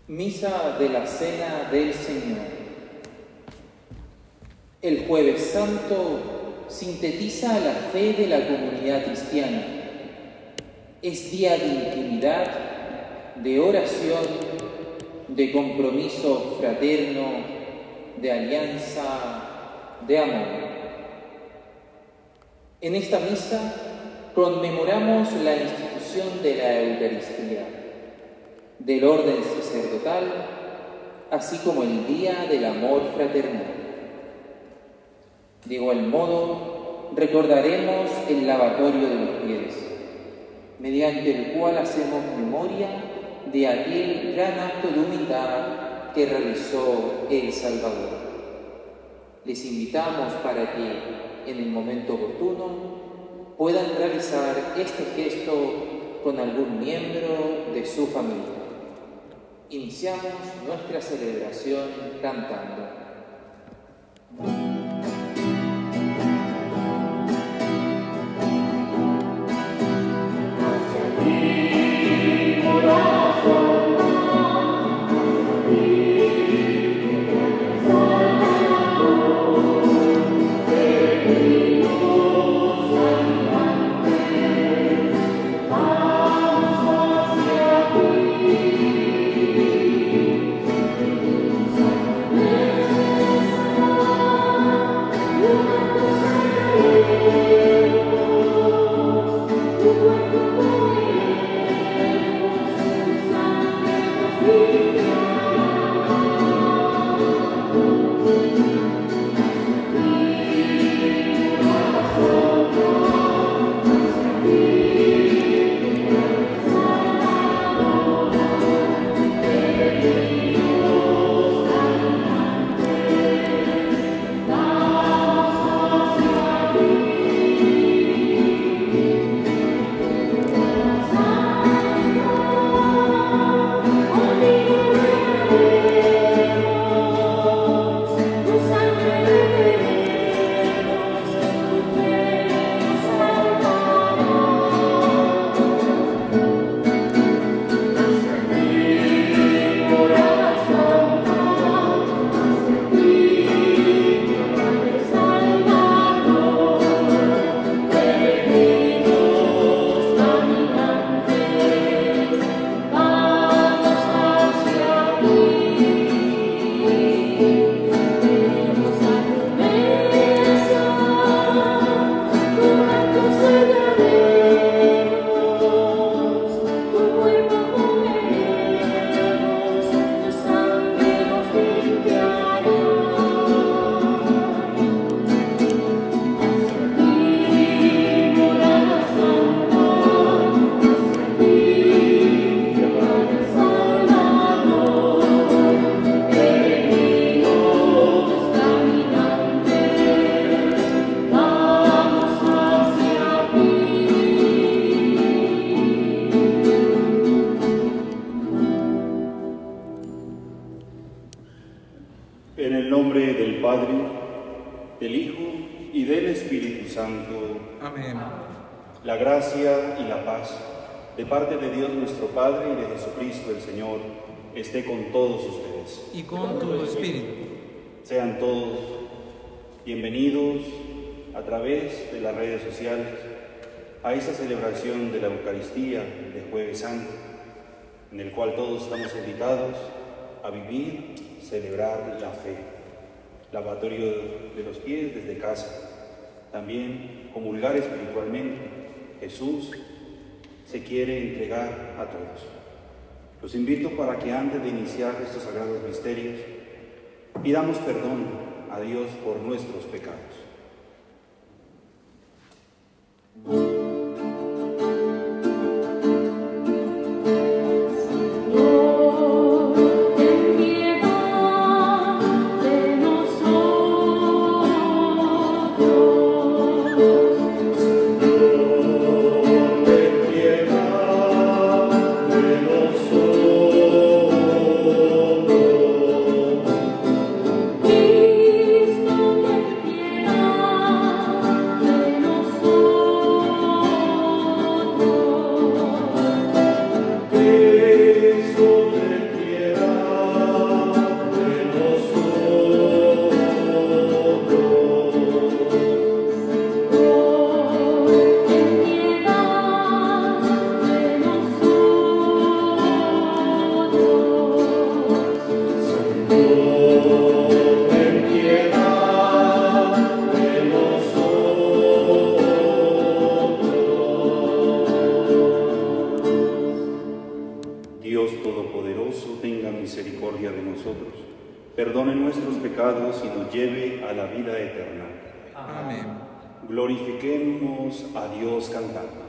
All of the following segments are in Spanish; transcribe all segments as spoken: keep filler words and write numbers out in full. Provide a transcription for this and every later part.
Misa de la Cena del Señor. El Jueves Santo sintetiza la fe de la comunidad cristiana. Es día de intimidad, de oración, de compromiso fraterno, de alianza, de amor. En esta misa conmemoramos la institución de la Eucaristía, del orden sacerdotal, así como el Día del Amor Fraternal. De igual modo, recordaremos el lavatorio de los pies, mediante el cual hacemos memoria de aquel gran acto de humildad que realizó el Salvador. Les invitamos para que, en el momento oportuno, puedan realizar este gesto con algún miembro de su familia. Iniciamos nuestra celebración cantando. En el nombre del Padre, del Hijo y del Espíritu Santo. Amén. La gracia y la paz de parte de Dios nuestro Padre y de Jesucristo el Señor esté con todos ustedes. Y con tu espíritu. Sean todos bienvenidos a través de las redes sociales a esta celebración de la Eucaristía de Jueves Santo, en el cual todos estamos invitados a vivir, celebrar la fe. Lavatorio de los pies desde casa. También comulgar espiritualmente. Jesús se quiere entregar a todos. Los invito para que antes de iniciar estos sagrados misterios, pidamos perdón a Dios por nuestros pecados. Cristo, ten piedad. perdone nuestros pecados y nos lleve a la vida eterna. Amén. Glorifiquemos a Dios cantando.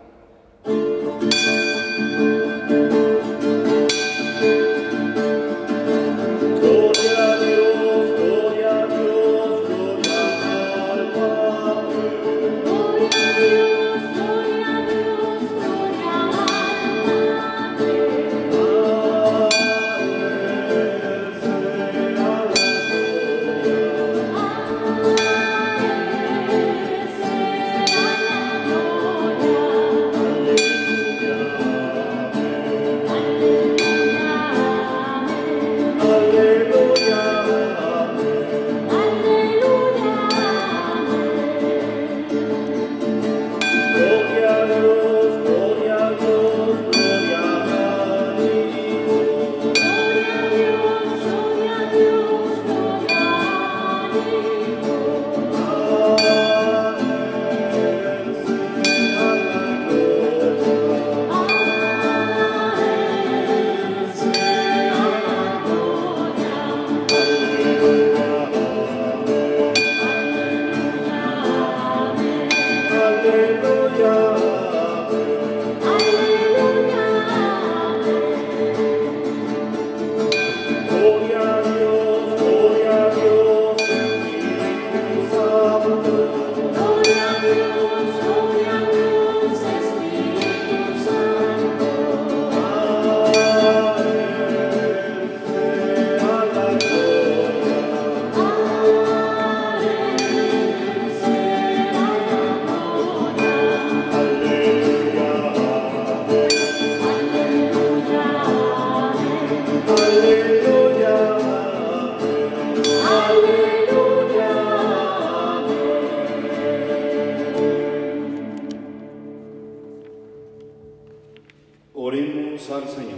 Oremos al Señor.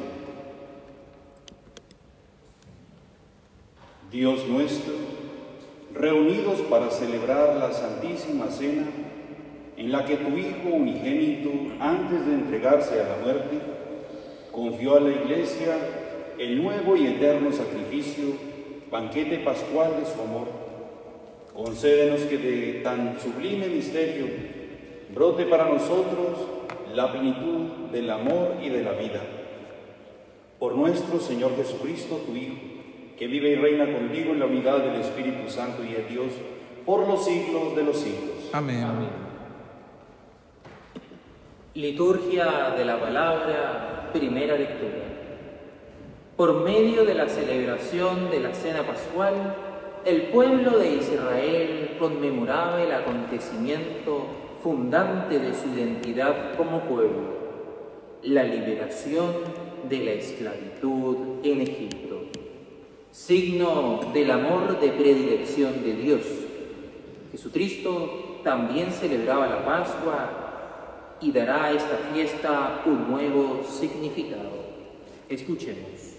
Dios nuestro, reunidos para celebrar la Santísima Cena, en la que tu Hijo unigénito, antes de entregarse a la muerte, confió a la Iglesia el nuevo y eterno sacrificio, banquete pascual de su amor, concédenos que de tan sublime misterio brote para nosotros la plenitud del amor y de la vida. Por nuestro Señor Jesucristo, tu Hijo, que vive y reina contigo en la unidad del Espíritu Santo y de Dios, por los siglos de los siglos. Amén. Amén. Liturgia de la Palabra, primera lectura. Por medio de la celebración de la Cena Pascual, el pueblo de Israel conmemoraba el acontecimiento fundante de su identidad como pueblo, la liberación de la esclavitud en Egipto, signo del amor de predilección de Dios. Jesucristo también celebraba la Pascua y dará a esta fiesta un nuevo significado. Escuchemos.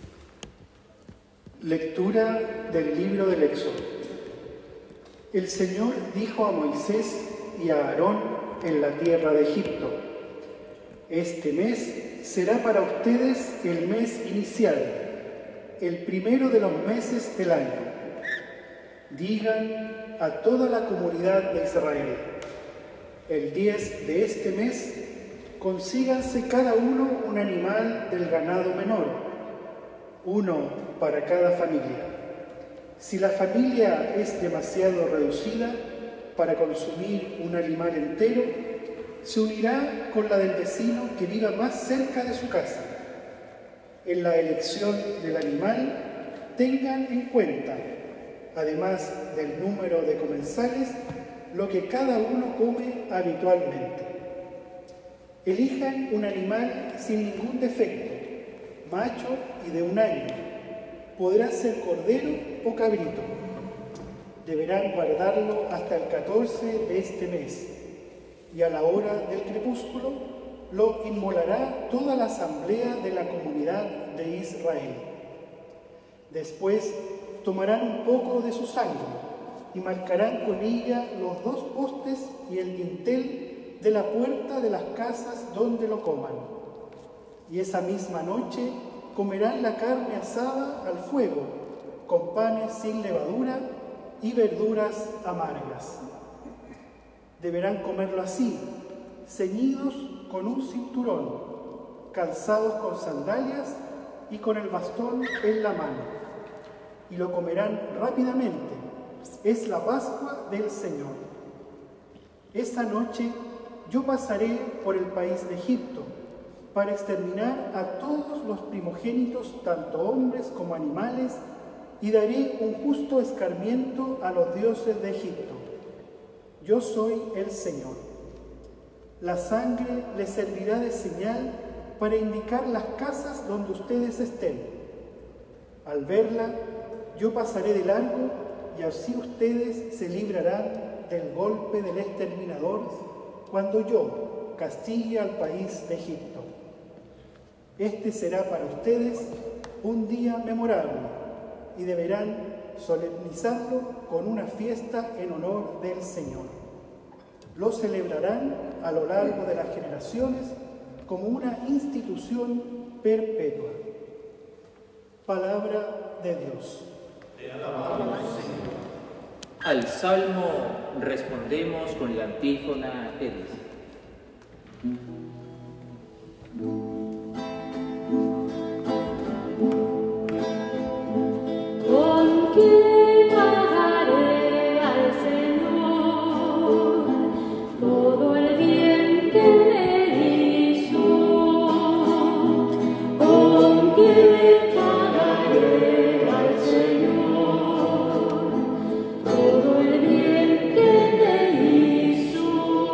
Lectura del libro del Éxodo. El Señor dijo a Moisés y a Aarón en la tierra de Egipto: este mes será para ustedes el mes inicial, el primero de los meses del año. Digan a toda la comunidad de Israel: el diez de este mes consíganse cada uno un animal del ganado menor, uno para cada familia. Si la familia es demasiado reducida para consumir un animal entero, se unirá con la del vecino que viva más cerca de su casa. En la elección del animal, tengan en cuenta, además del número de comensales, lo que cada uno come habitualmente. Elijan un animal sin ningún defecto, macho y de un año. Podrá ser cordero o cabrito. Deberán guardarlo hasta el catorce de este mes, y a la hora del crepúsculo lo inmolará toda la asamblea de la comunidad de Israel. Después tomarán un poco de su sangre y marcarán con ella los dos postes y el dintel de la puerta de las casas donde lo coman. Y esa misma noche comerán la carne asada al fuego, con panes sin levadura y verduras amargas. Deberán comerlo así, ceñidos con un cinturón, calzados con sandalias y con el bastón en la mano. Y lo comerán rápidamente. Es la Pascua del Señor. Esa noche yo pasaré por el país de Egipto para exterminar a todos los primogénitos, tanto hombres como animales, y daré un justo escarmiento a los dioses de Egipto. Yo soy el Señor. La sangre les servirá de señal para indicar las casas donde ustedes estén. Al verla, yo pasaré de largo y así ustedes se librarán del golpe del exterminador cuando yo castigue al país de Egipto. Este será para ustedes un día memorable y deberán solemnizarlo con una fiesta en honor del Señor. Lo celebrarán a lo largo de las generaciones como una institución perpetua. Palabra de Dios. Te alabamos, Señor. Al salmo respondemos con la antífona que dice: ¿Con qué pagaré al Señor todo el bien que me hizo? ¿Con qué pagaré al Señor todo el bien que me hizo?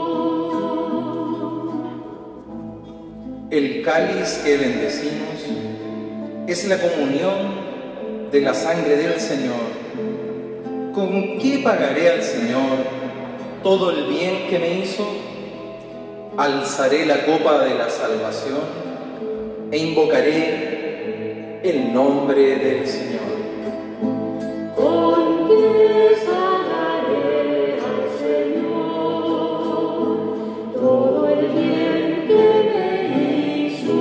El cáliz que bendecimos es la comunión de la sangre del Señor. ¿Con qué pagaré al Señor todo el bien que me hizo? Alzaré la copa de la salvación e invocaré el nombre del Señor. ¿Con qué pagaré al Señor todo el bien que me hizo?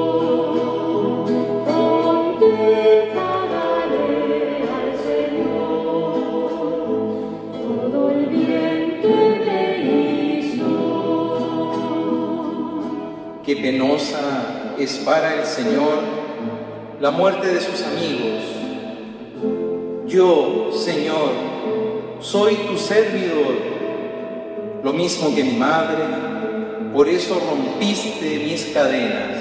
¿Con qué pagaré al Señor todo el bien que me hizo? Qué penosa es para el Señor la muerte de sus amigos. Yo, Señor, soy tu servidor, lo mismo que mi madre, por eso rompiste mis cadenas.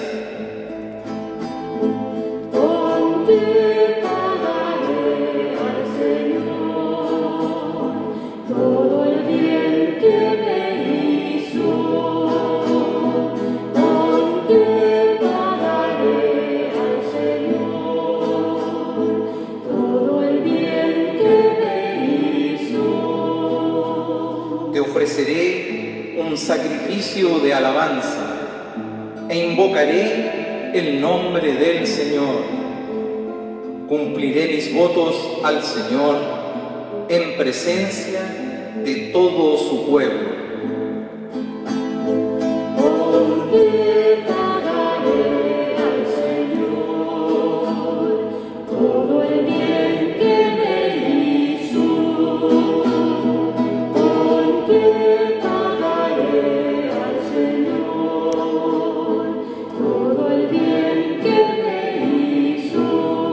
¿Con qué pagaré al Señor todo el bien que me hizo? ¿Con qué pagaré al Señor todo el bien que me hizo? Te ofreceré un sacrificio de alabanza e invocaré el nombre del Señor. Cumpliré mis votos al Señor en presencia de todo su pueblo. ¿Con qué pagaré al Señor todo el bien que me hizo? ¿Con qué pagaré al Señor todo el bien que me hizo?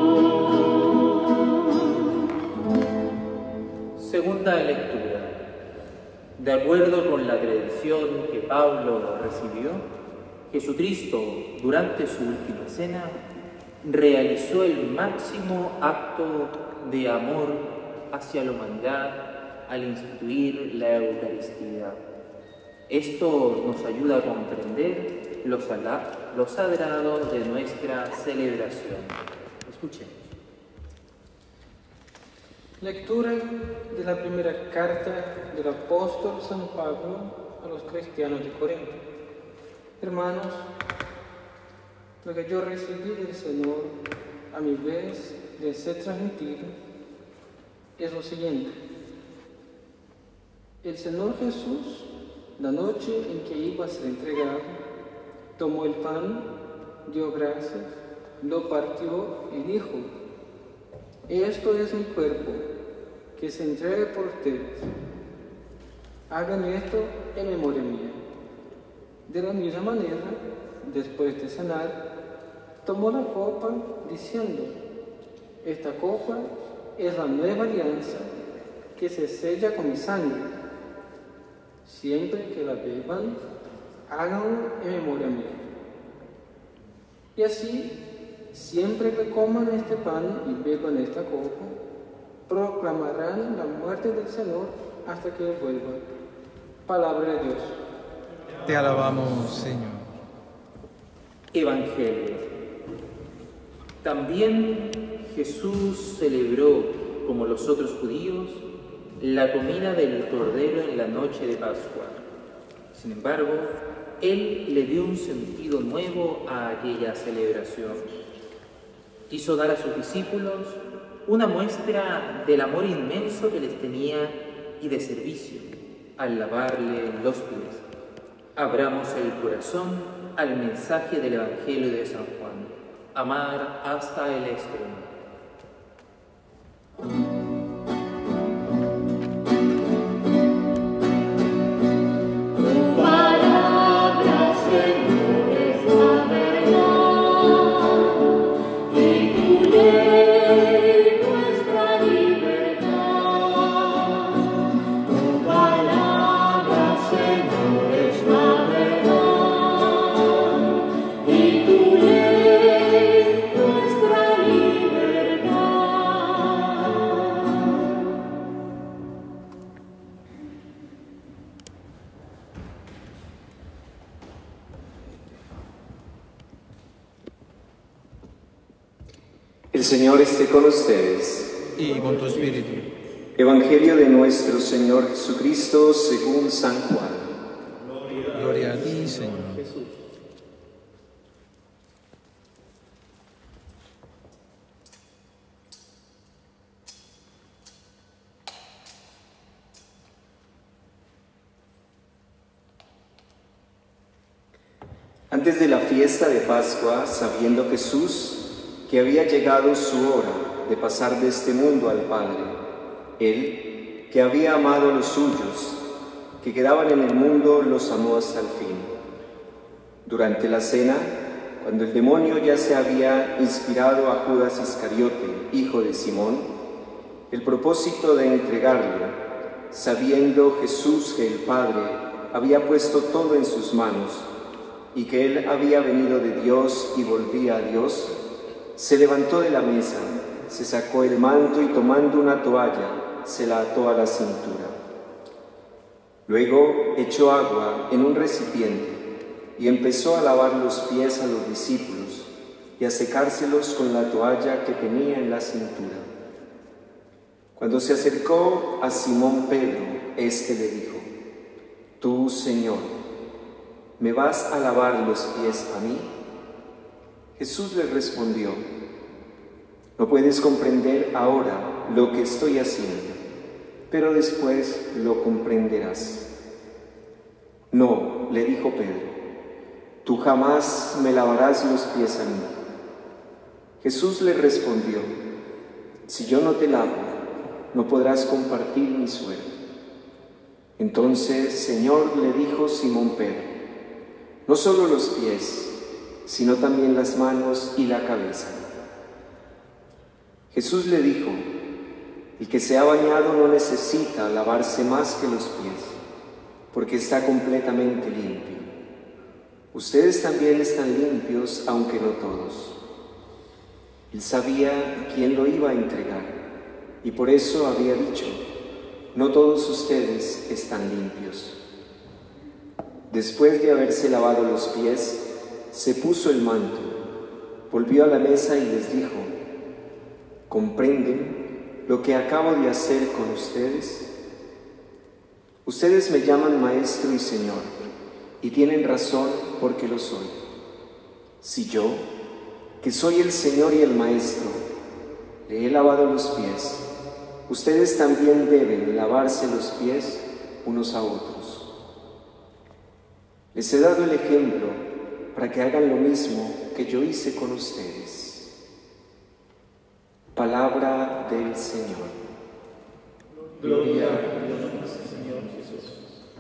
Segunda lectura. De acuerdo con la tradición que Pablo recibió, Jesucristo, durante su última cena, realizó el máximo acto de amor hacia la humanidad al instituir la Eucaristía. Esto nos ayuda a comprender lo sala- lo sagrado de nuestra celebración. Escuchemos. Lectura de la primera carta del apóstol San Pablo a los cristianos de Corinto. Hermanos, lo que yo recibí del Señor, a mi vez de ser transmitido, es lo siguiente. El Señor Jesús, la noche en que iba a ser entregado, tomó el pan, dio gracias, lo partió y dijo: Esto es mi cuerpo, que se entrega por ustedes. Hagan esto en memoria mía. De la misma manera, después de cenar, tomó la copa diciendo: esta copa es la nueva alianza que se sella con mi sangre. Siempre que la beban, háganlo en memoria mía. Y así, siempre que coman este pan y beban esta copa, proclamarán la muerte del Señor hasta que Él vuelva. Palabra de Dios. Te alabamos, Señor. Evangelio. También Jesús celebró, como los otros judíos, la comida del Cordero en la noche de Pascua. Sin embargo, Él le dio un sentido nuevo a aquella celebración. Quiso dar a sus discípulos una muestra del amor inmenso que les tenía y de servicio al lavarle los pies. Abramos el corazón al mensaje del Evangelio de San Juan. Amar hasta el extremo. El Señor esté con ustedes. Y con tu espíritu. Evangelio de nuestro Señor Jesucristo según San Juan. Gloria a ti, Señor. Jesús. Antes de la fiesta de Pascua, sabiendo Jesús que había llegado su hora de pasar de este mundo al Padre, Él, que había amado a los suyos, que quedaban en el mundo, los amó hasta el fin. Durante la cena, cuando el demonio ya se había inspirado a Judas Iscariote, hijo de Simón, el propósito de entregarle, sabiendo Jesús que el Padre había puesto todo en sus manos y que Él había venido de Dios y volvía a Dios, se levantó de la mesa, se sacó el manto y tomando una toalla, se la ató a la cintura. Luego echó agua en un recipiente y empezó a lavar los pies a los discípulos y a secárselos con la toalla que tenía en la cintura. Cuando se acercó a Simón Pedro, éste le dijo: «Tú, Señor, ¿me vas a lavar los pies a mí?». Jesús le respondió: «No puedes comprender ahora lo que estoy haciendo, pero después lo comprenderás». «No», le dijo Pedro, «tú jamás me lavarás los pies a mí». Jesús le respondió: «Si yo no te lavo, no podrás compartir mi suerte». Entonces, Señor, le dijo Simón Pedro, «No solo los pies, sino también las manos y la cabeza». Jesús le dijo: «El que se ha bañado no necesita lavarse más que los pies, porque está completamente limpio. Ustedes también están limpios, aunque no todos». Él sabía quién lo iba a entregar, y por eso había dicho: «No todos ustedes están limpios». Después de haberse lavado los pies, se puso el manto, volvió a la mesa y les dijo: ¿comprenden lo que acabo de hacer con ustedes? Ustedes me llaman Maestro y Señor, y tienen razón porque lo soy. Si yo, que soy el Señor y el Maestro, le he lavado los pies, ustedes también deben lavarse los pies unos a otros. Les he dado el ejemplo para que hagan lo mismo que yo hice con ustedes». Palabra del Señor. Gloria a Dios, Señor Jesús.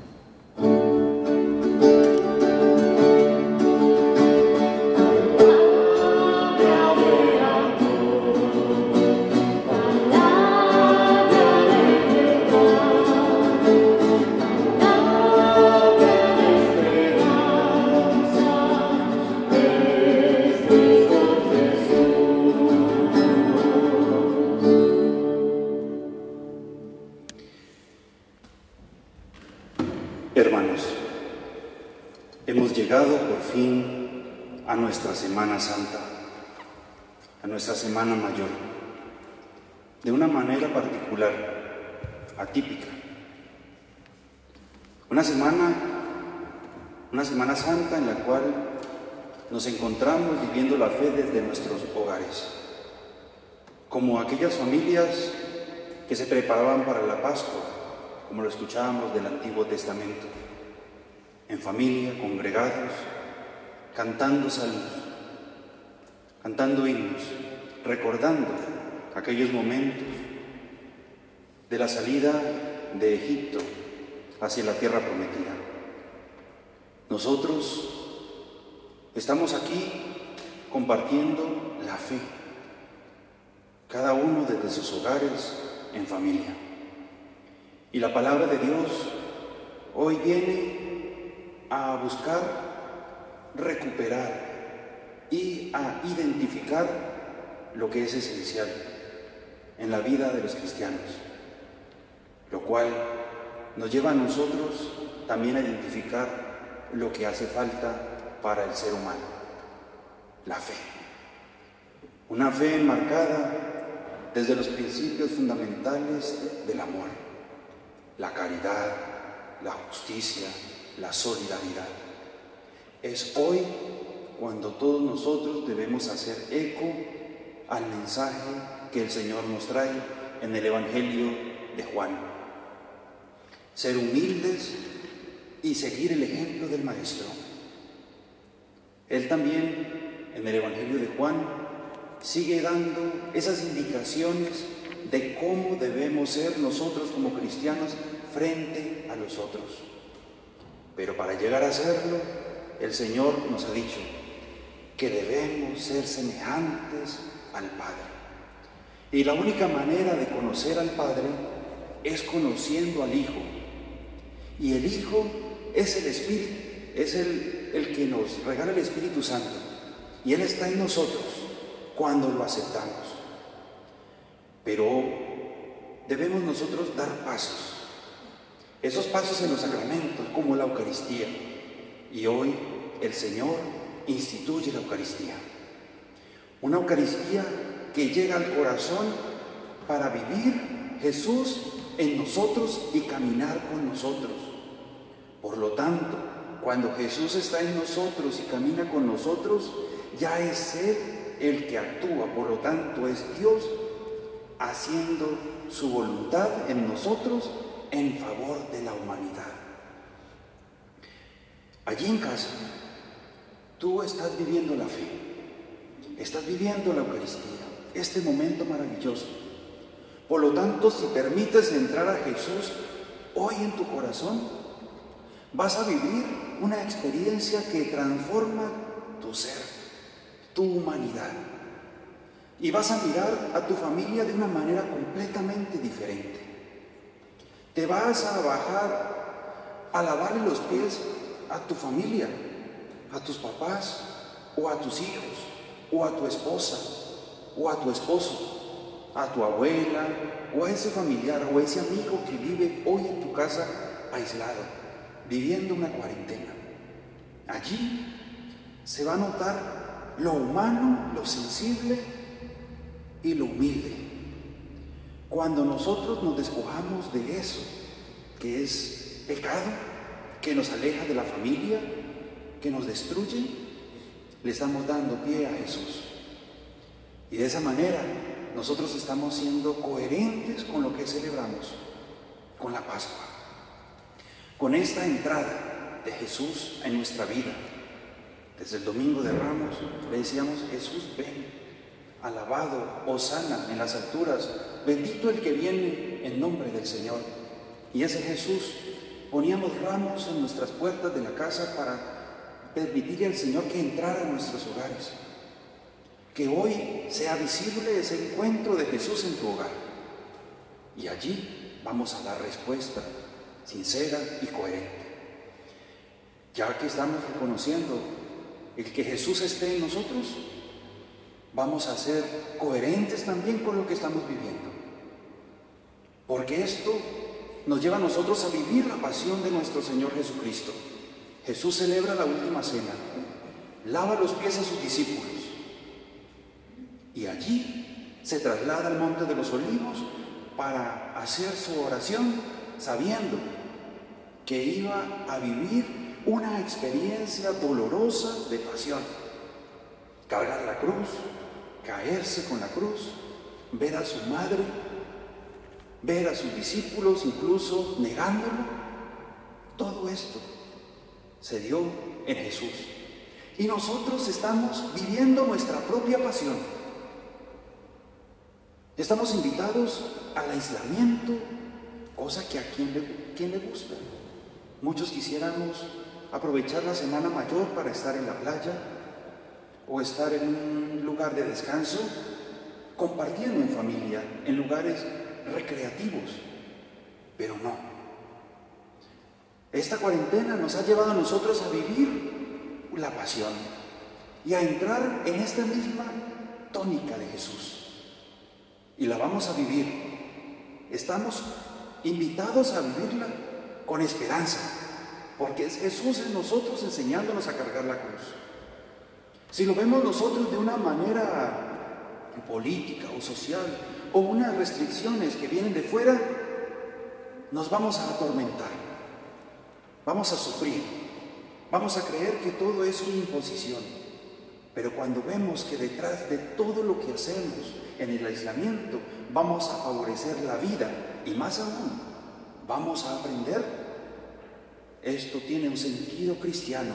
Hermanos, hemos llegado por fin a nuestra Semana Santa, a nuestra Semana Mayor, de una manera particular, atípica. Una semana, una Semana Santa en la cual nos encontramos viviendo la fe desde nuestros hogares, como aquellas familias que se preparaban para la Pascua, como lo escuchábamos del Antiguo Testamento, en familia, congregados, cantando salmos, cantando himnos, recordando aquellos momentos de la salida de Egipto hacia la tierra prometida. Nosotros estamos aquí compartiendo la fe, cada uno desde sus hogares, en familia. Y la palabra de Dios hoy viene a buscar recuperar y a identificar lo que es esencial en la vida de los cristianos, lo cual nos lleva a nosotros también a identificar lo que hace falta para el ser humano, la fe. Una fe enmarcada desde los principios fundamentales del amor, la caridad, la justicia, la solidaridad. Es hoy cuando todos nosotros debemos hacer eco al mensaje que el Señor nos trae en el Evangelio de Juan. Ser humildes y seguir el ejemplo del Maestro. Él también, en el Evangelio de Juan, sigue dando esas indicaciones de cómo debemos ser nosotros como cristianos frente a los otros. Pero para llegar a serlo, el Señor nos ha dicho que debemos ser semejantes al Padre. Y la única manera de conocer al Padre es conociendo al Hijo. Y el Hijo es el Espíritu, es el, el que nos regala el Espíritu Santo. Y Él está en nosotros cuando lo aceptamos. Pero debemos nosotros dar pasos, esos pasos en los sacramentos, como la Eucaristía. Y hoy el Señor instituye la Eucaristía. Una Eucaristía que llega al corazón para vivir Jesús en nosotros y caminar con nosotros. Por lo tanto, cuando Jesús está en nosotros y camina con nosotros, ya es Él el que actúa. Por lo tanto, es Dios haciendo su voluntad en nosotros en favor de la humanidad. Allí en casa, tú estás viviendo la fe, estás viviendo la Eucaristía, este momento maravilloso. Por lo tanto, si permites entrar a Jesús hoy en tu corazón, vas a vivir una experiencia que transforma tu ser, tu humanidad. Y vas a mirar a tu familia de una manera completamente diferente. Te vas a bajar a lavarle los pies a tu familia, a tus papás, o a tus hijos, o a tu esposa, o a tu esposo, a tu abuela, o a ese familiar, o a ese amigo que vive hoy en tu casa aislado, viviendo una cuarentena. Allí se va a notar lo humano, lo sensible y lo humilde. Cuando nosotros nos despojamos de eso, que es pecado, que nos aleja de la familia, que nos destruye, le estamos dando pie a Jesús. Y de esa manera nosotros estamos siendo coherentes con lo que celebramos, con la Pascua, con esta entrada de Jesús en nuestra vida. Desde el Domingo de Ramos le decíamos: Jesús, ven, alabado, hosana en las alturas, bendito el que viene en nombre del Señor. Y ese Jesús, poníamos ramos en nuestras puertas de la casa para permitirle al Señor que entrara a nuestros hogares. Que hoy sea visible ese encuentro de Jesús en tu hogar. Y allí vamos a dar respuesta sincera y coherente. Ya que estamos reconociendo el que Jesús esté en nosotros, vamos a ser coherentes también con lo que estamos viviendo. Porque esto nos lleva a nosotros a vivir la pasión de nuestro Señor Jesucristo. Jesús celebra la última cena, lava los pies a sus discípulos y allí se traslada al Monte de los Olivos para hacer su oración, sabiendo que iba a vivir una experiencia dolorosa de pasión. Cargar la cruz, caerse con la cruz, ver a su madre, ver a sus discípulos incluso negándolo. Todo esto se dio en Jesús. Y nosotros estamos viviendo nuestra propia pasión. Estamos invitados al aislamiento, cosa que a quien le, quien le gusta. Muchos quisiéramos aprovechar la Semana Mayor para estar en la playa o estar en un lugar de descanso, compartiendo en familia, en lugares recreativos, pero no. Esta cuarentena nos ha llevado a nosotros a vivir la pasión y a entrar en esta misma tónica de Jesús. Y la vamos a vivir. Estamos invitados a vivirla con esperanza, porque es Jesús en nosotros enseñándonos a cargar la cruz. Si lo vemos nosotros de una manera política o social, o unas restricciones que vienen de fuera, nos vamos a atormentar, vamos a sufrir, vamos a creer que todo es una imposición. Pero cuando vemos que detrás de todo lo que hacemos en el aislamiento vamos a favorecer la vida, y más aún, vamos a aprender, esto tiene un sentido cristiano,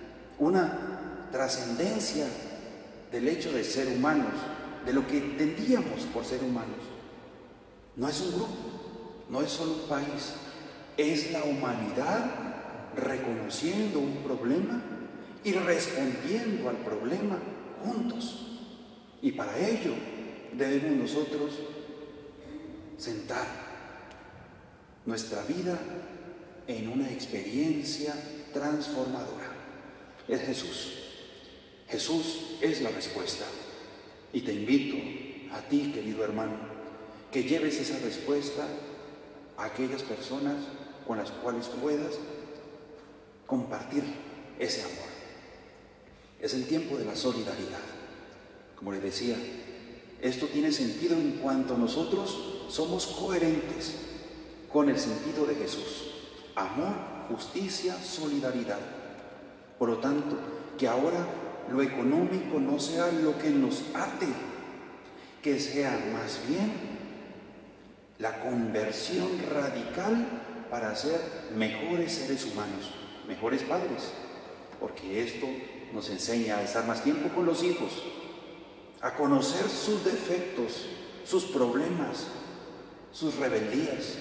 una trascendencia del hecho de ser humanos, de lo que entendíamos por ser humanos. No es un grupo, no es solo un país, es la humanidad reconociendo un problema y respondiendo al problema juntos. Y para ello debemos nosotros sentar nuestra vida en una experiencia transformadora. Es Jesús. Jesús es la respuesta. Y te invito a ti, querido hermano, que lleves esa respuesta a aquellas personas con las cuales puedas compartir ese amor. Es el tiempo de la solidaridad. Como les decía, esto tiene sentido en cuanto nosotros somos coherentes con el sentido de Jesús. Amor, justicia, solidaridad. Por lo tanto, que ahora lo económico no sea lo que nos ate, que sea más bien la conversión radical para ser mejores seres humanos, mejores padres, porque esto nos enseña a estar más tiempo con los hijos, a conocer sus defectos, sus problemas, sus rebeldías.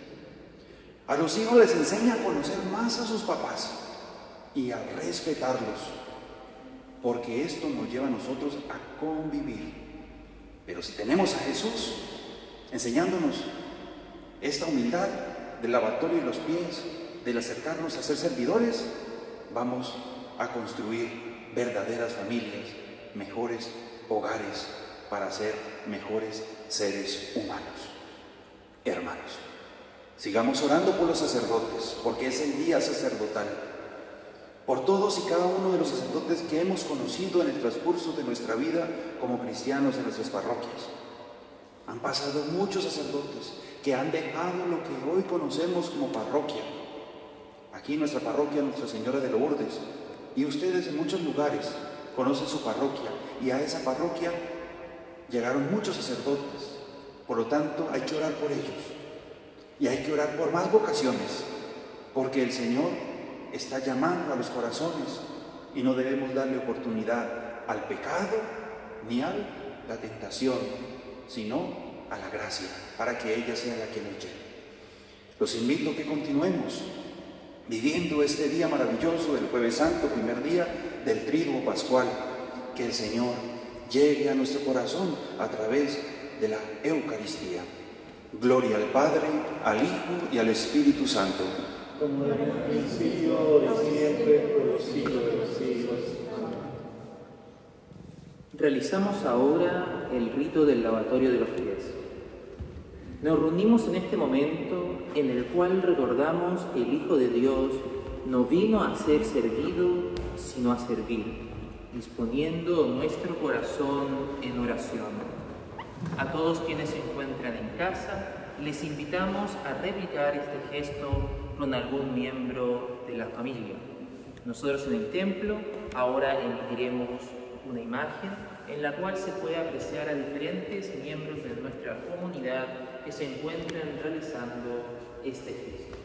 A los hijos les enseña a conocer más a sus papás y a respetarlos, porque esto nos lleva a nosotros a convivir. Pero si tenemos a Jesús enseñándonos esta humildad del lavatorio de los pies, del acercarnos a ser servidores, vamos a construir verdaderas familias, mejores hogares para ser mejores seres humanos. Hermanos, sigamos orando por los sacerdotes, porque es el día sacerdotal. Por todos y cada uno de los sacerdotes que hemos conocido en el transcurso de nuestra vida como cristianos en nuestras parroquias. Han pasado muchos sacerdotes que han dejado lo que hoy conocemos como parroquia. Aquí en nuestra parroquia, Nuestra Señora de Lourdes, y ustedes en muchos lugares conocen su parroquia, y a esa parroquia llegaron muchos sacerdotes. Por lo tanto, hay que orar por ellos, y hay que orar por más vocaciones, porque el Señor está llamando a los corazones y no debemos darle oportunidad al pecado ni al la tentación, sino a la gracia, para que ella sea la que nos llene. Los invito a que continuemos viviendo este día maravilloso del Jueves Santo, primer día del Triduo Pascual. Que el Señor llegue a nuestro corazón a través de la Eucaristía. Gloria al Padre, al Hijo y al Espíritu Santo. Como era en el principio, ahora y siempre, por los siglos de los siglos. Realizamos ahora el rito del lavatorio de los pies. Nos reunimos en este momento en el cual recordamos que el Hijo de Dios no vino a ser servido, sino a servir, disponiendo nuestro corazón en oración. A todos quienes se encuentran en casa, les invitamos a replicar este gesto con algún miembro de la familia. Nosotros en el templo ahora emitiremos una imagen en la cual se puede apreciar a diferentes miembros de nuestra comunidad que se encuentran realizando este gesto.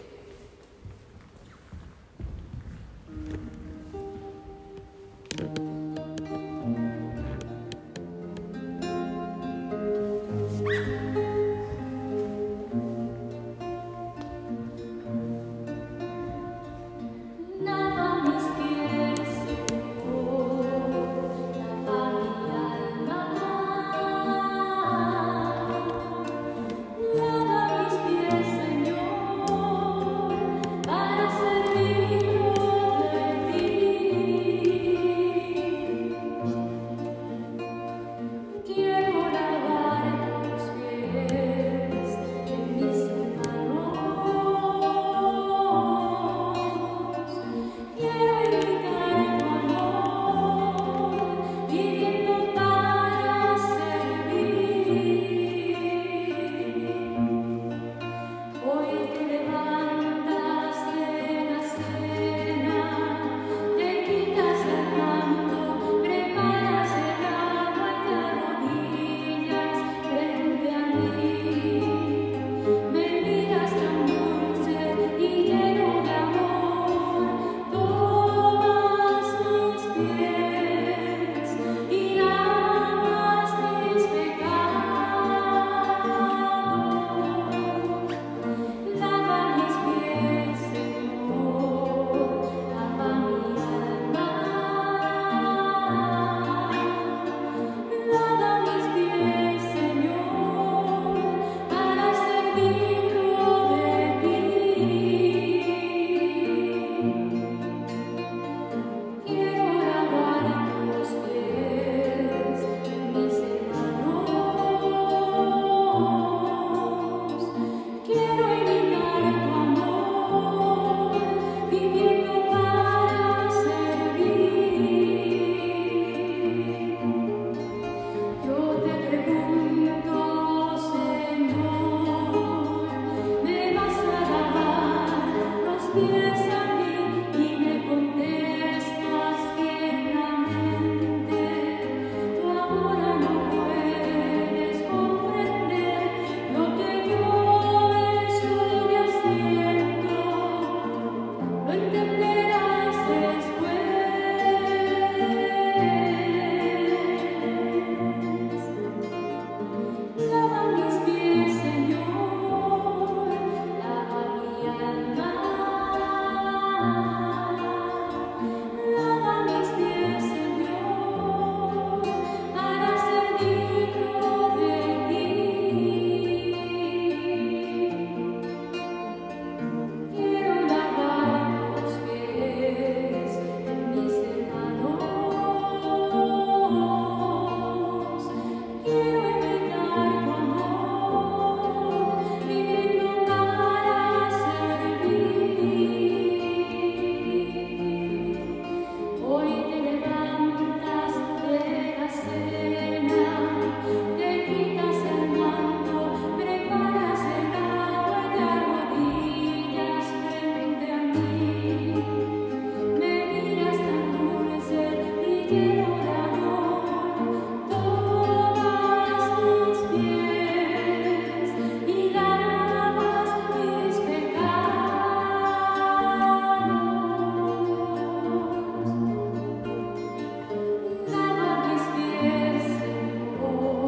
Lava mis pies, Señor.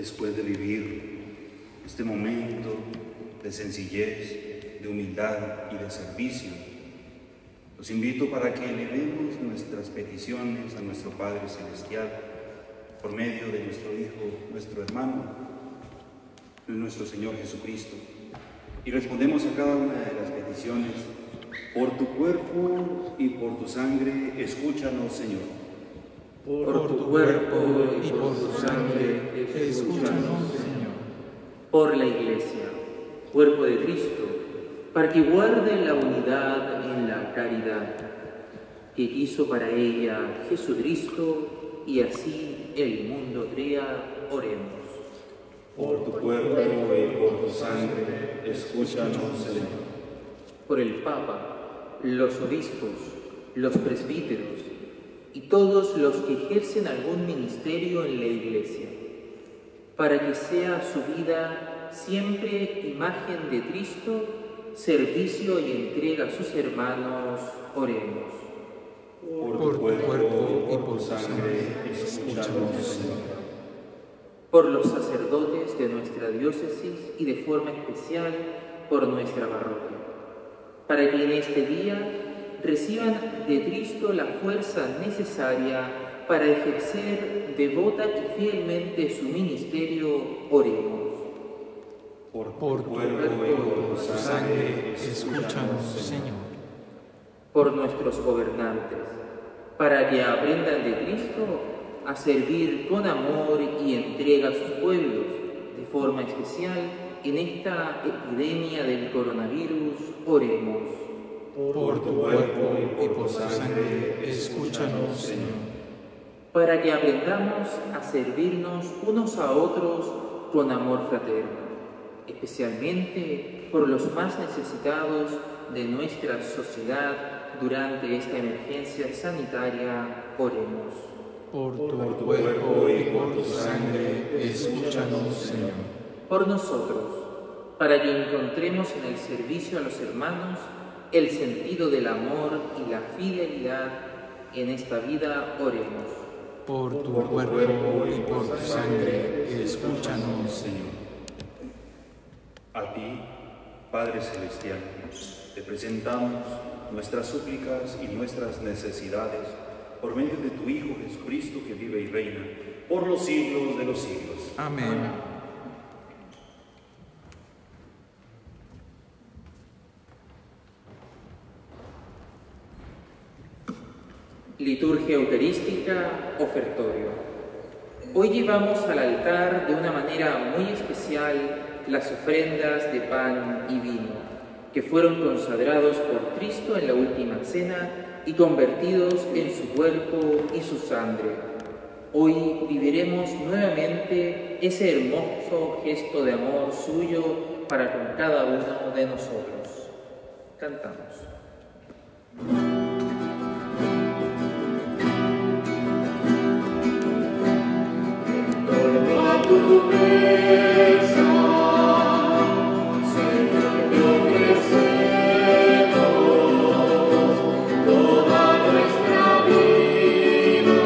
después de vivir este momento de sencillez, de humildad y de servicio, los invito para que elevemos nuestras peticiones a nuestro Padre Celestial por medio de nuestro Hijo, nuestro hermano, nuestro Señor Jesucristo. Y respondemos a cada una de las peticiones: por tu cuerpo y por tu sangre, escúchanos, Señor. Por tu cuerpo y por tu sangre, escúchanos, Señor. Por la Iglesia, cuerpo de Cristo, para que guarde la unidad en la caridad, que quiso para ella Jesucristo, y así el mundo crea, oremos. Por tu cuerpo y por tu sangre, escúchanos, Señor. Por el Papa, los obispos, los presbíteros y todos los que ejercen algún ministerio en la Iglesia, para que sea su vida siempre imagen de Cristo, servicio y entrega a sus hermanos, oremos. Por tu cuerpo y por tu sangre, escúchanos, Señor. Por los sacerdotes de nuestra diócesis y de forma especial por nuestra parroquia, para que en este día reciban de Cristo la fuerza necesaria para ejercer devota y fielmente su ministerio, oremos. Por, por tu cuerpo y por tu sangre, escúchanos, Señor. Por nuestros gobernantes, para que aprendan de Cristo a servir con amor y entrega a sus pueblos, de forma especial en esta epidemia del coronavirus, oremos. Por tu cuerpo y por tu sangre, escúchanos, Señor. Para que aprendamos a servirnos unos a otros con amor fraterno, especialmente por los más necesitados de nuestra sociedad durante esta emergencia sanitaria, oremos. Por tu, por tu cuerpo y por tu sangre, escúchanos, Señor. Por nosotros, para que encontremos en el servicio a los hermanos el sentido del amor y la fidelidad en esta vida, oremos. Por tu, por tu cuerpo y por tu sangre, escúchanos, Señor. A ti, Padre Celestial, te presentamos nuestras súplicas y nuestras necesidades por medio de tu Hijo Jesucristo, que vive y reina por los siglos de los siglos. Amén. Liturgia Eucarística, ofertorio. Hoy llevamos al altar de una manera muy especial las ofrendas de pan y vino, que fueron consagrados por Cristo en la última cena y convertidos en su cuerpo y su sangre. Hoy viviremos nuevamente ese hermoso gesto de amor suyo para con cada uno de nosotros. Cantamos. Tu mesa, Señor, te ofrecemos toda nuestra vida,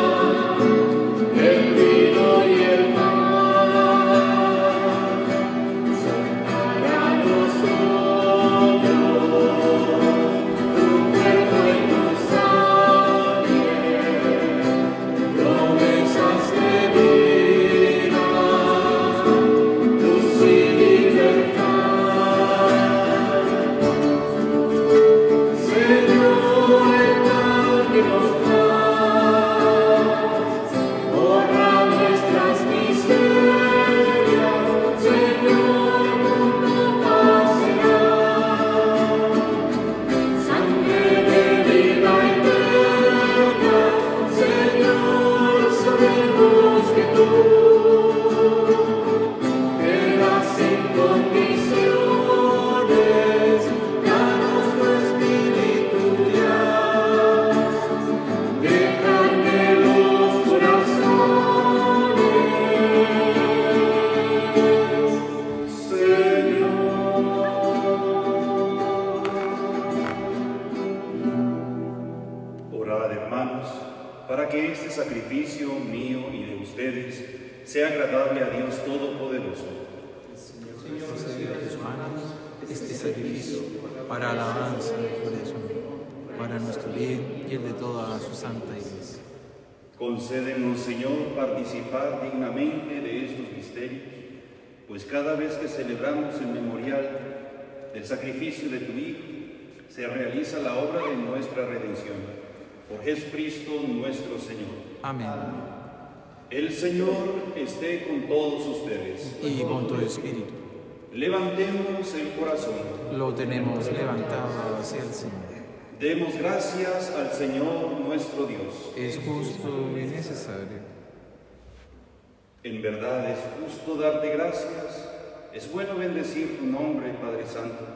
el vino y el pan son para nosotros tu cuerpo y tu sangre, promesas de vida. Orad, hermanos, para que este sacrificio mío y de ustedes sea agradable a Dios Todopoderoso. Señor, recibe de tus manos este sacrificio para alabanza de su nombre, para nuestro bien y el de toda su santa Iglesia. Concédenos, Señor, participar dignamente de estos misterios, pues cada vez que celebramos el memorial del sacrificio de tu Hijo, se realiza la obra de nuestra redención. Por Jesucristo nuestro Señor. Amén. El Señor esté con todos ustedes. Y con tu espíritu. Levantemos el corazón. Lo tenemos levantado hacia el Señor. Demos gracias al Señor nuestro Dios. Es justo y necesario. En verdad es justo darte gracias. Es bueno bendecir tu nombre, Padre Santo.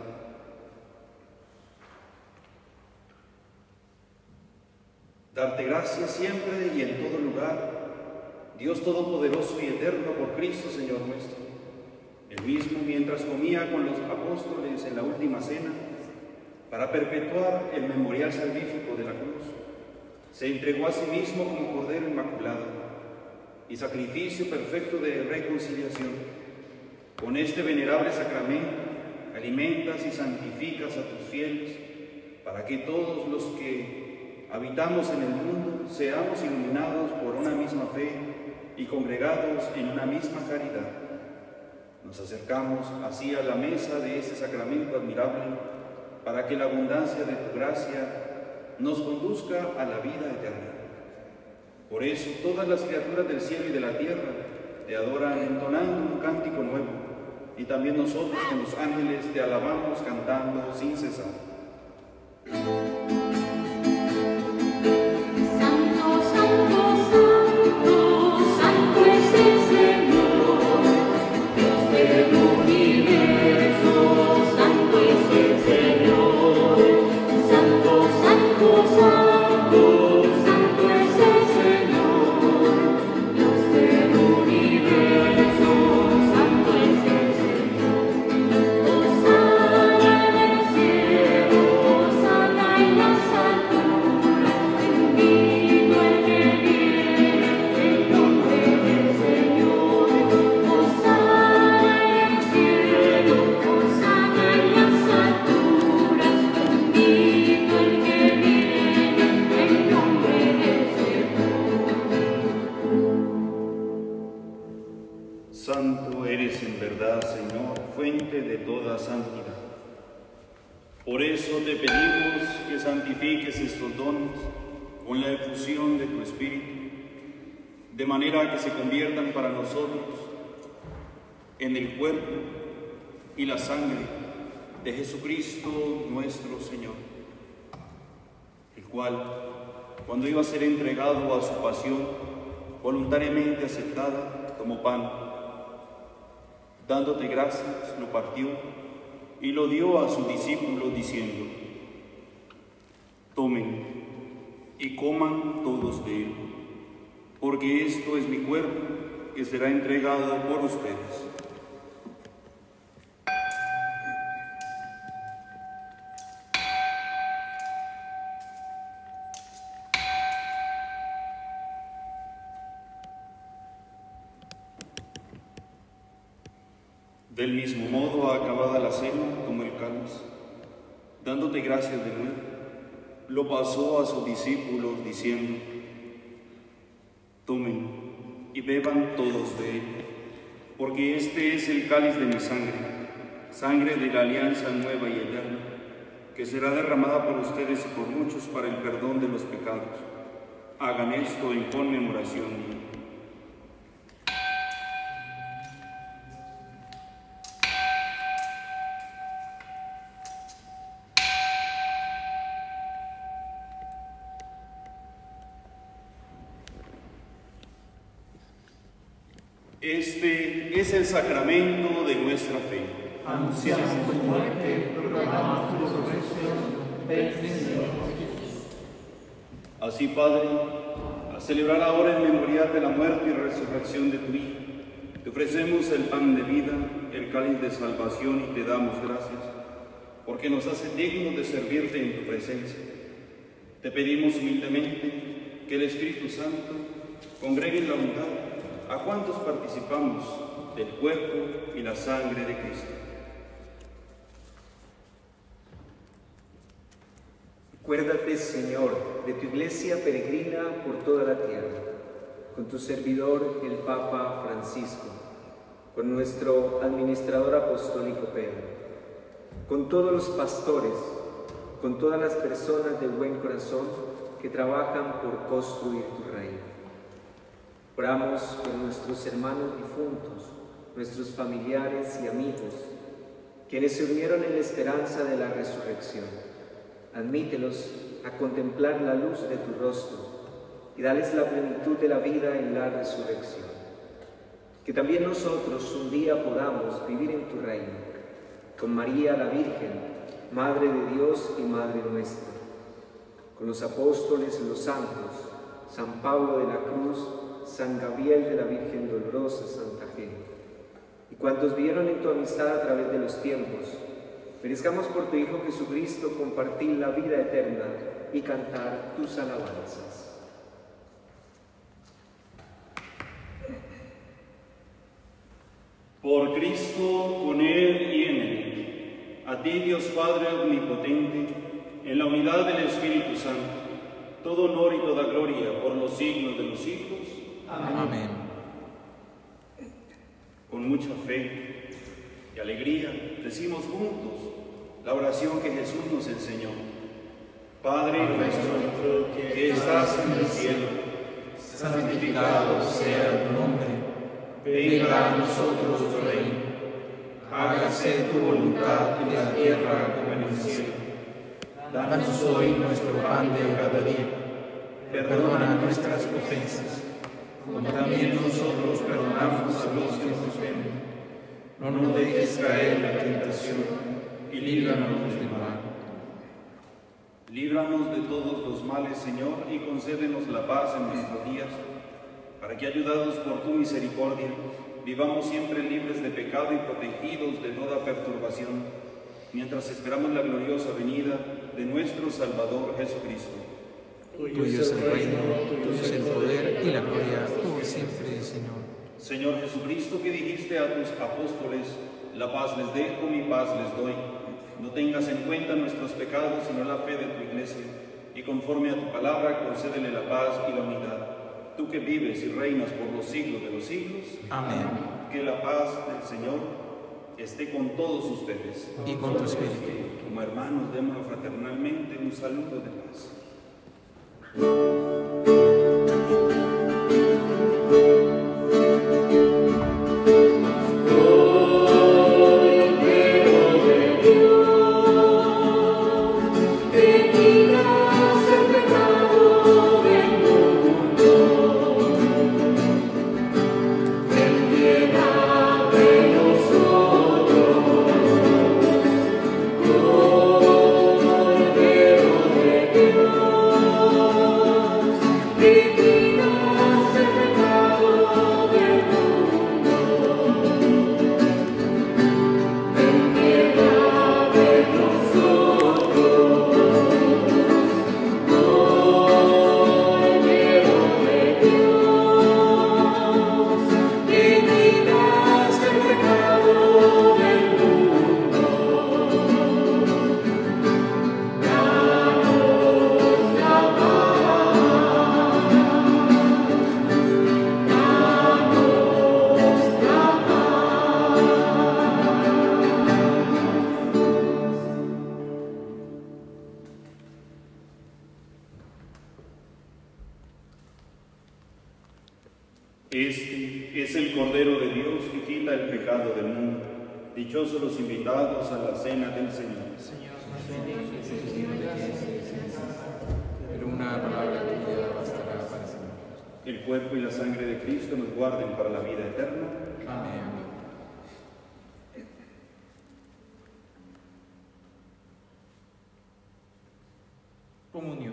Darte gracias siempre y en todo lugar, Dios Todopoderoso y Eterno, por Cristo, Señor nuestro. Él mismo, mientras comía con los apóstoles en la última cena, para perpetuar el memorial salvífico de la cruz, se entregó a sí mismo como Cordero Inmaculado y sacrificio perfecto de reconciliación. Con este venerable sacramento alimentas y santificas a tus fieles, para que todos los que habitamos en el mundo seamos iluminados por una misma fe y congregados en una misma caridad. Nos acercamos así a la mesa de este sacramento admirable, para que la abundancia de tu gracia nos conduzca a la vida eterna. Por eso todas las criaturas del cielo y de la tierra te adoran entonando un cántico nuevo, y también nosotros con los ángeles te alabamos cantando sin cesar. Santo eres en verdad, Señor, fuente de toda santidad. Por eso te pedimos que santifiques estos dones con la efusión de tu Espíritu, de manera que se conviertan para nosotros en el cuerpo y la sangre de Jesucristo nuestro Señor, el cual, cuando iba a ser entregado a su pasión, voluntariamente aceptada, tomó pan, dándote gracias, lo partió y lo dio a sus discípulos diciendo: tomen y coman todos de él, porque esto es mi cuerpo que será entregado por ustedes. Del mismo modo, acabada la cena, tomó el cáliz, dándote gracias de nuevo, lo pasó a sus discípulos diciendo: tomen y beban todos de él, porque este es el cáliz de mi sangre, sangre de la alianza nueva y eterna, que será derramada por ustedes y por muchos para el perdón de los pecados. Hagan esto en conmemoración mía. Este es el sacramento de nuestra fe. Anunciamos tu muerte, proclamamos tu resurrección. Ven, Señor. Así, Padre, al celebrar ahora el memorial de la muerte y resurrección de tu Hijo, te ofrecemos el pan de vida, el cáliz de salvación, y te damos gracias, porque nos hace dignos de servirte en tu presencia. Te pedimos humildemente que el Espíritu Santo congregue en la unidad a cuantos participamos del cuerpo y la sangre de Cristo. Acuérdate, Señor, de tu iglesia peregrina por toda la tierra, con tu servidor, el Papa Francisco, con nuestro administrador apostólico Pedro, con todos los pastores, con todas las personas de buen corazón que trabajan por construir tu reino. Oramos por nuestros hermanos difuntos, nuestros familiares y amigos, quienes se unieron en la esperanza de la resurrección. Admítelos a contemplar la luz de tu rostro y dales la plenitud de la vida en la resurrección. Que también nosotros un día podamos vivir en tu reino, con María la Virgen, Madre de Dios y Madre nuestra, con los apóstoles y los santos, San Pablo de la Cruz, San Gabriel de la Virgen Dolorosa, Santa Gema, y cuantos vieron en tu amistad a través de los tiempos, merezcamos por tu Hijo Jesucristo compartir la vida eterna y cantar tus alabanzas. Por Cristo, con Él y en Él, a ti, Dios Padre Omnipotente, en la unidad del Espíritu Santo, todo honor y toda gloria por los siglos de los siglos. Amén. Amén. Con mucha fe y alegría decimos juntos la oración que Jesús nos enseñó. Padre nuestro que estás en el cielo, santificado sea tu nombre. Venga a nosotros tu reino. Hágase tu voluntad en la tierra como en el cielo. Danos hoy nuestro pan de cada día. Perdona nuestras ofensas, como también nosotros perdonamos a los que nos ofenden. No nos dejes caer en la tentación y líbranos del mal. Líbranos de todos los males, Señor, y concédenos la paz en nuestros días, para que, ayudados por tu misericordia, vivamos siempre libres de pecado y protegidos de toda perturbación, mientras esperamos la gloriosa venida de nuestro Salvador Jesucristo. Tuyo es el reino, tuyo es el poder y la gloria, por siempre, Señor. Señor Jesucristo, que dijiste a tus apóstoles, la paz les dejo, mi paz les doy. No tengas en cuenta nuestros pecados, sino la fe de tu iglesia, y conforme a tu palabra, concédele la paz y la unidad. Tú que vives y reinas por los siglos de los siglos. Amén. Que la paz del Señor esté con todos ustedes. Y con tu espíritu. Como hermanos, démoslo fraternalmente un saludo de paz. Este es el Cordero de Dios que quita el pecado del mundo. Dichosos los invitados a la cena del Señor. Pero una palabra tuya bastará para siempre. El cuerpo y la sangre de Cristo nos guarden para la vida eterna. Amén. Comunión.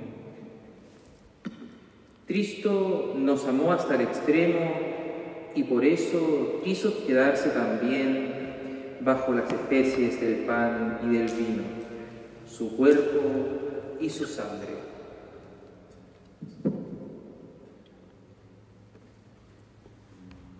Cristo nos amó hasta el extremo y por eso quiso quedarse también bajo las especies del pan y del vino, su cuerpo y su sangre.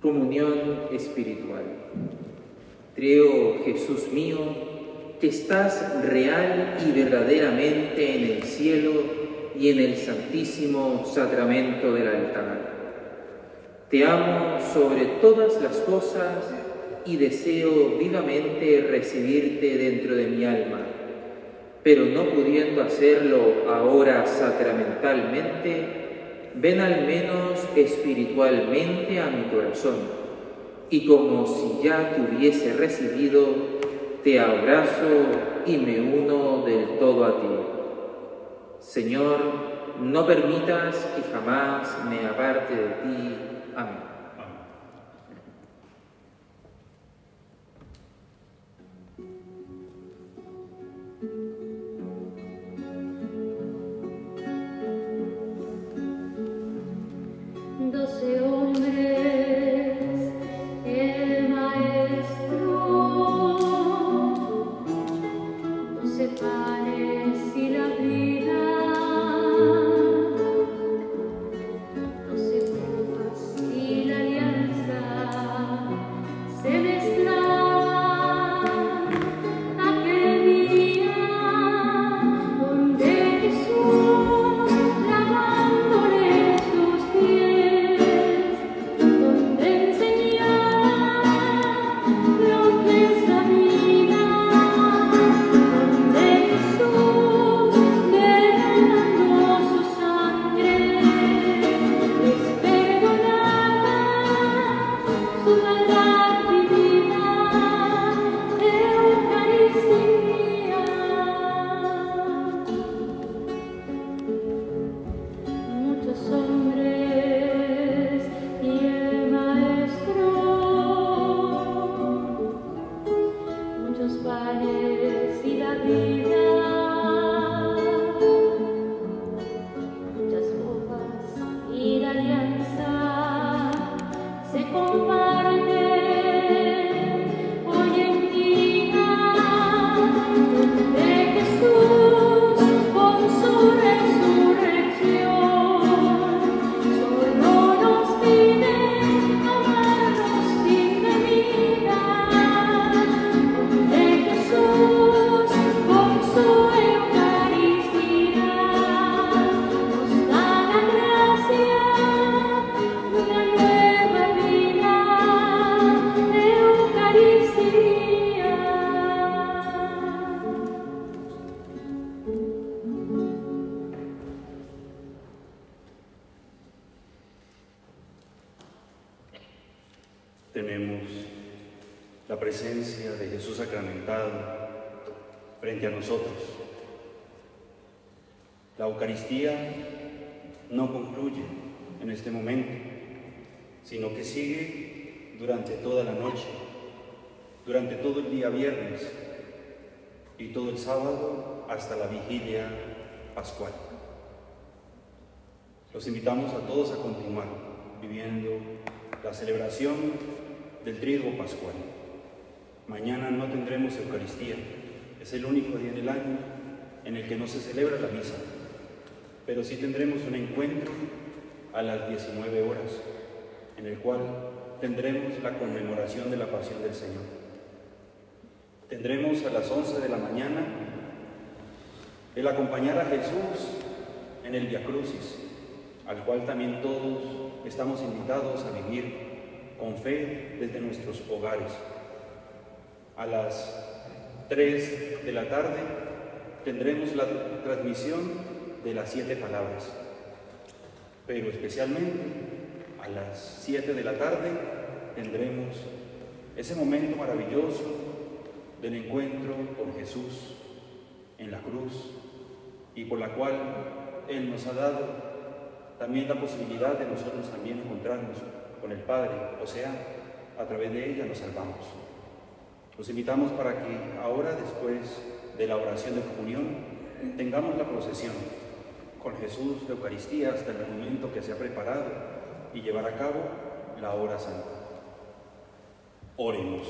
Comunión espiritual. Creo, Jesús mío, que estás real y verdaderamente en el cielo y en el santísimo sacramento del altar. Te amo sobre todas las cosas y deseo vivamente recibirte dentro de mi alma, pero no pudiendo hacerlo ahora sacramentalmente, ven al menos espiritualmente a mi corazón, y como si ya te hubiese recibido, te abrazo y me uno del todo a ti. Señor, no permitas que jamás me aparte de ti. Amén. Doce hombres, el maestro, doce panes y la vida, doce copas y la alianza, se mezclaban aquel día donde Jesús, lavándole sus pies, donde enseñaba lo que es la vida, donde Jesús, derramando su sangre, les perdonaba su maldad divina, Eucaristía. Muchos hombres y el maestro, muchos panes y la vida, muchas copas y la alianza se comparten hoy en día, donde Jesús con su resurrección solo nos pide amarnos sin medida, donde Jesús con su Eucaristía nos da la gracia de una nueva vida, Eucaristía. Tenemos la presencia de Jesús sacramentado frente a nosotros. La Eucaristía no concluye en este momento, sino que sigue durante toda la noche, durante todo el día viernes y todo el sábado hasta la vigilia pascual. Los invitamos a todos a continuar viviendo la celebración del Tríduo Pascual. Mañana no tendremos Eucaristía, es el único día en el año en el que no se celebra la misa, pero sí tendremos un encuentro a las diecinueve horas, en el cual tendremos la conmemoración de la Pasión del Señor. Tendremos a las once de la mañana el acompañar a Jesús en el Via Crucis, al cual también todos estamos invitados a vivir con fe desde nuestros hogares. A las tres de la tarde tendremos la transmisión de las siete palabras, pero especialmente a las siete de la tarde tendremos ese momento maravilloso del encuentro con Jesús en la cruz, y por la cual Él nos ha dado también la posibilidad de nosotros también encontrarnos con el Padre, o sea, a través de ella nos salvamos. Los invitamos para que ahora, después de la oración de comunión, tengamos la procesión con Jesús de Eucaristía hasta el momento que se ha preparado y llevar a cabo la hora santa. Oremos.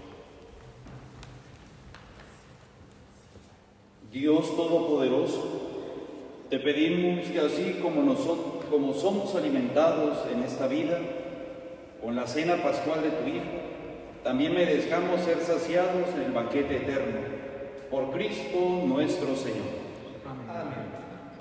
Dios Todopoderoso, te pedimos que así como nosotros, como somos alimentados en esta vida, con la cena pascual de tu Hijo, también merezcamos ser saciados en el banquete eterno. Por Cristo nuestro Señor. Amén.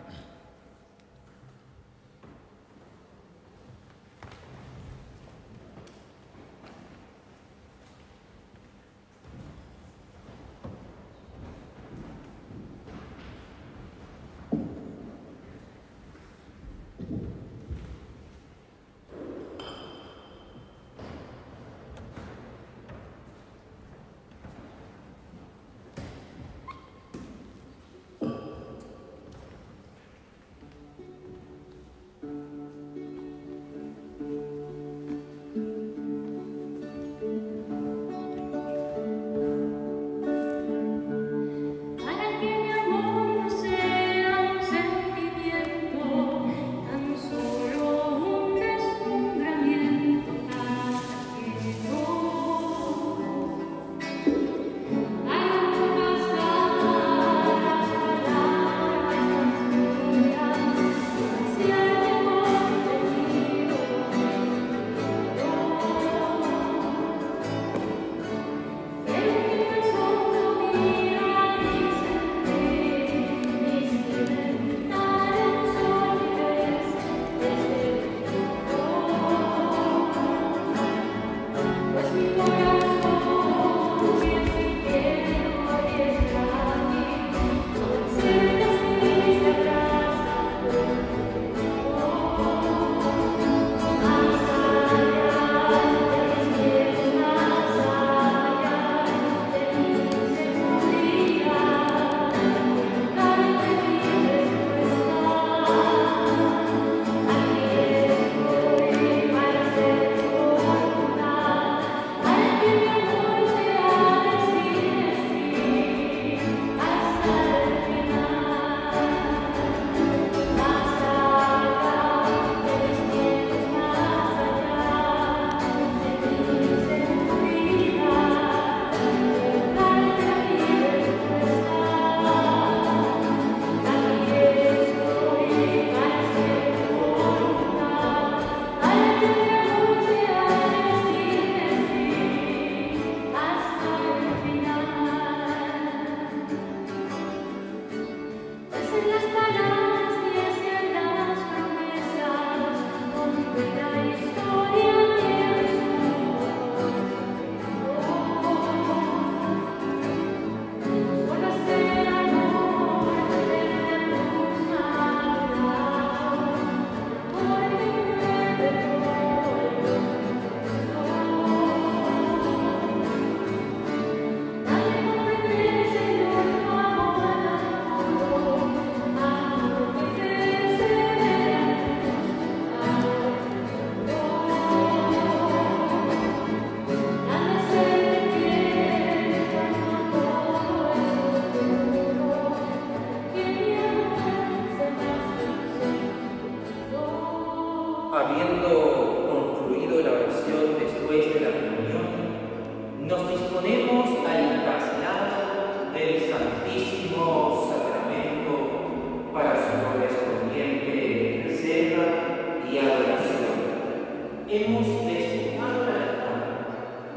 Habiendo concluido la oración después de la comunión, nos disponemos al traslado del Santísimo Sacramento para su correspondiente reserva y adoración. Hemos despojado el altar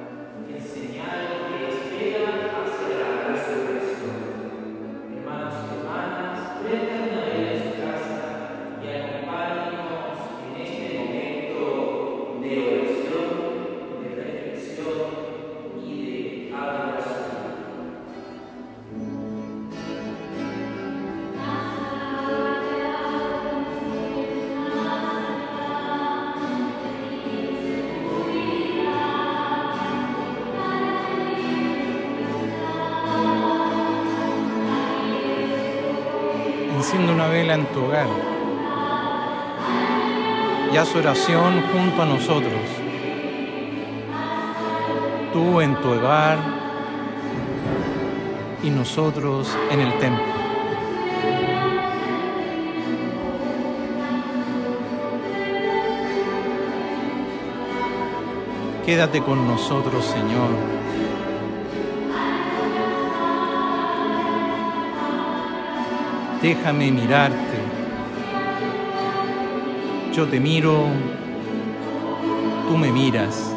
en señal de espera hacia la resurrección. Hermanos y hermanas, vengan a ver a su casa y acompáñennos en este momento de oración, de reflexión y de adoración. Enciende una vela en tu hogar y haz oración junto a nosotros. Tú en tu hogar y nosotros en el templo. Quédate con nosotros, Señor. Déjame mirarte. Yo te miro, tú me miras.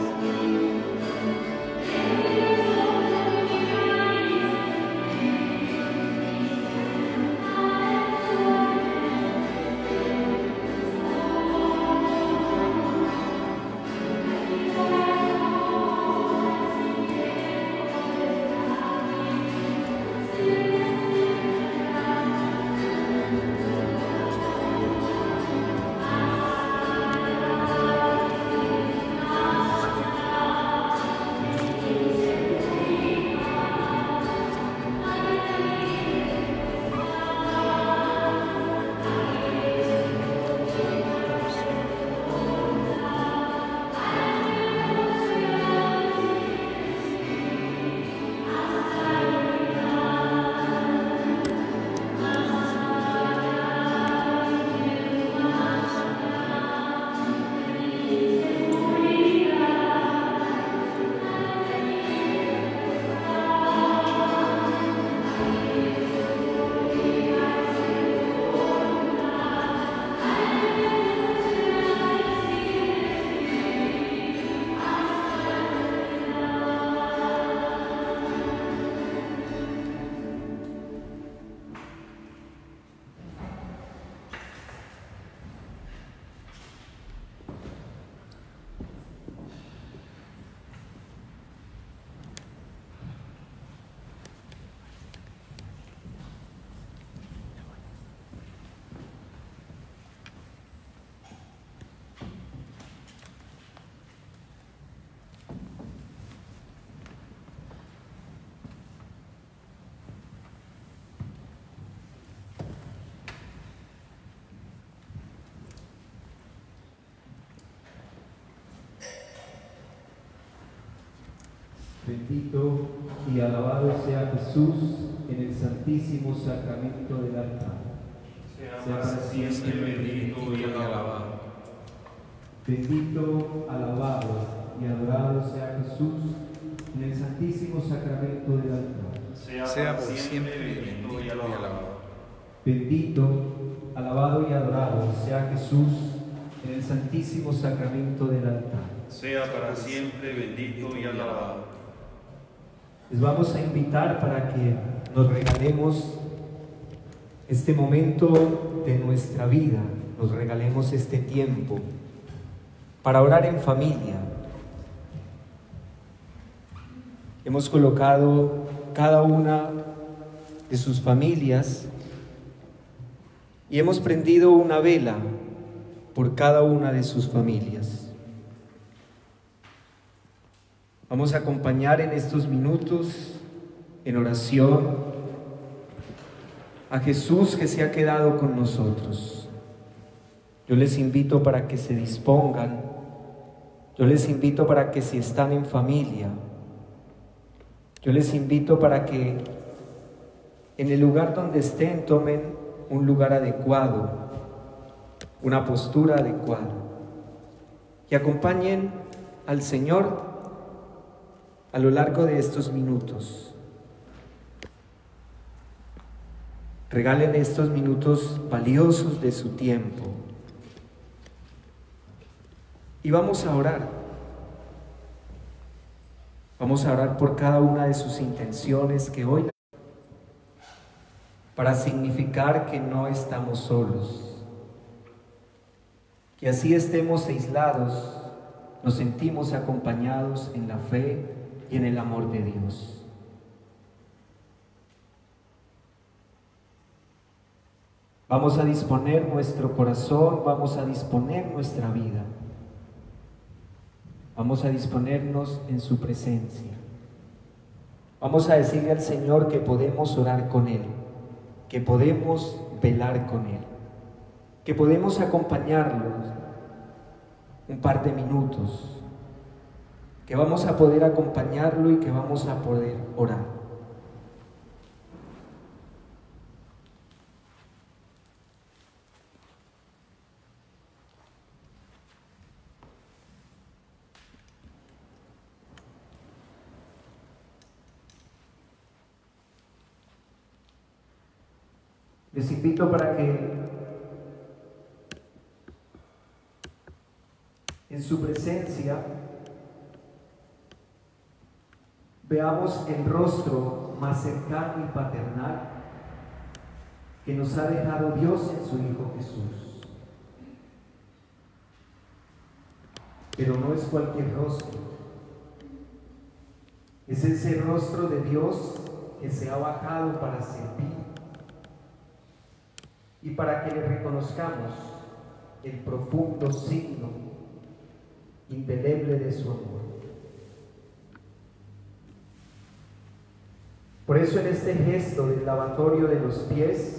Bendito y alabado sea Jesús en el santísimo sacramento del altar. Sea para siempre bendito y alabado. Bendito, alabado y adorado sea Jesús en el santísimo sacramento del altar. Sea por siempre bendito y alabado. Bendito, alabado y adorado sea Jesús en el santísimo sacramento del altar. Sea para siempre bendito y alabado. Les vamos a invitar para que nos regalemos este momento de nuestra vida, nos regalemos este tiempo para orar en familia. Hemos colocado cada una de sus familias y hemos prendido una vela por cada una de sus familias. Vamos a acompañar en estos minutos en oración a Jesús que se ha quedado con nosotros. Yo les invito para que se dispongan, yo les invito para que si están en familia, yo les invito para que en el lugar donde estén tomen un lugar adecuado, una postura adecuada y acompañen al Señor a lo largo de estos minutos. Regalen estos minutos valiosos de su tiempo. Y vamos a orar. Vamos a orar por cada una de sus intenciones que hoy, para significar que no estamos solos. Que así estemos aislados, nos sentimos acompañados en la fe y en el amor de Dios. Vamos a disponer nuestro corazón, vamos a disponer nuestra vida. Vamos a disponernos en su presencia. Vamos a decirle al Señor que podemos orar con Él, que podemos velar con Él, que podemos acompañarlo un par de minutos, que vamos a poder acompañarlo y que vamos a poder orar. Les invito para que en su presencia, veamos el rostro más cercano y paternal que nos ha dejado Dios en su Hijo Jesús. Pero no es cualquier rostro, es ese rostro de Dios que se ha bajado para servir y para que le reconozcamos el profundo signo indeleble de su amor. Por eso en este gesto del lavatorio de los pies,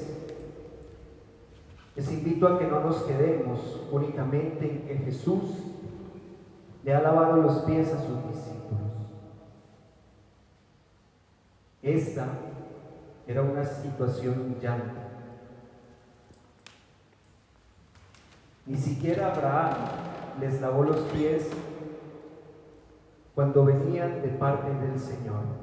les invito a que no nos quedemos únicamente en que Jesús le ha lavado los pies a sus discípulos. Esta era una situación humillante. Ni siquiera Abraham les lavó los pies cuando venían de parte del Señor.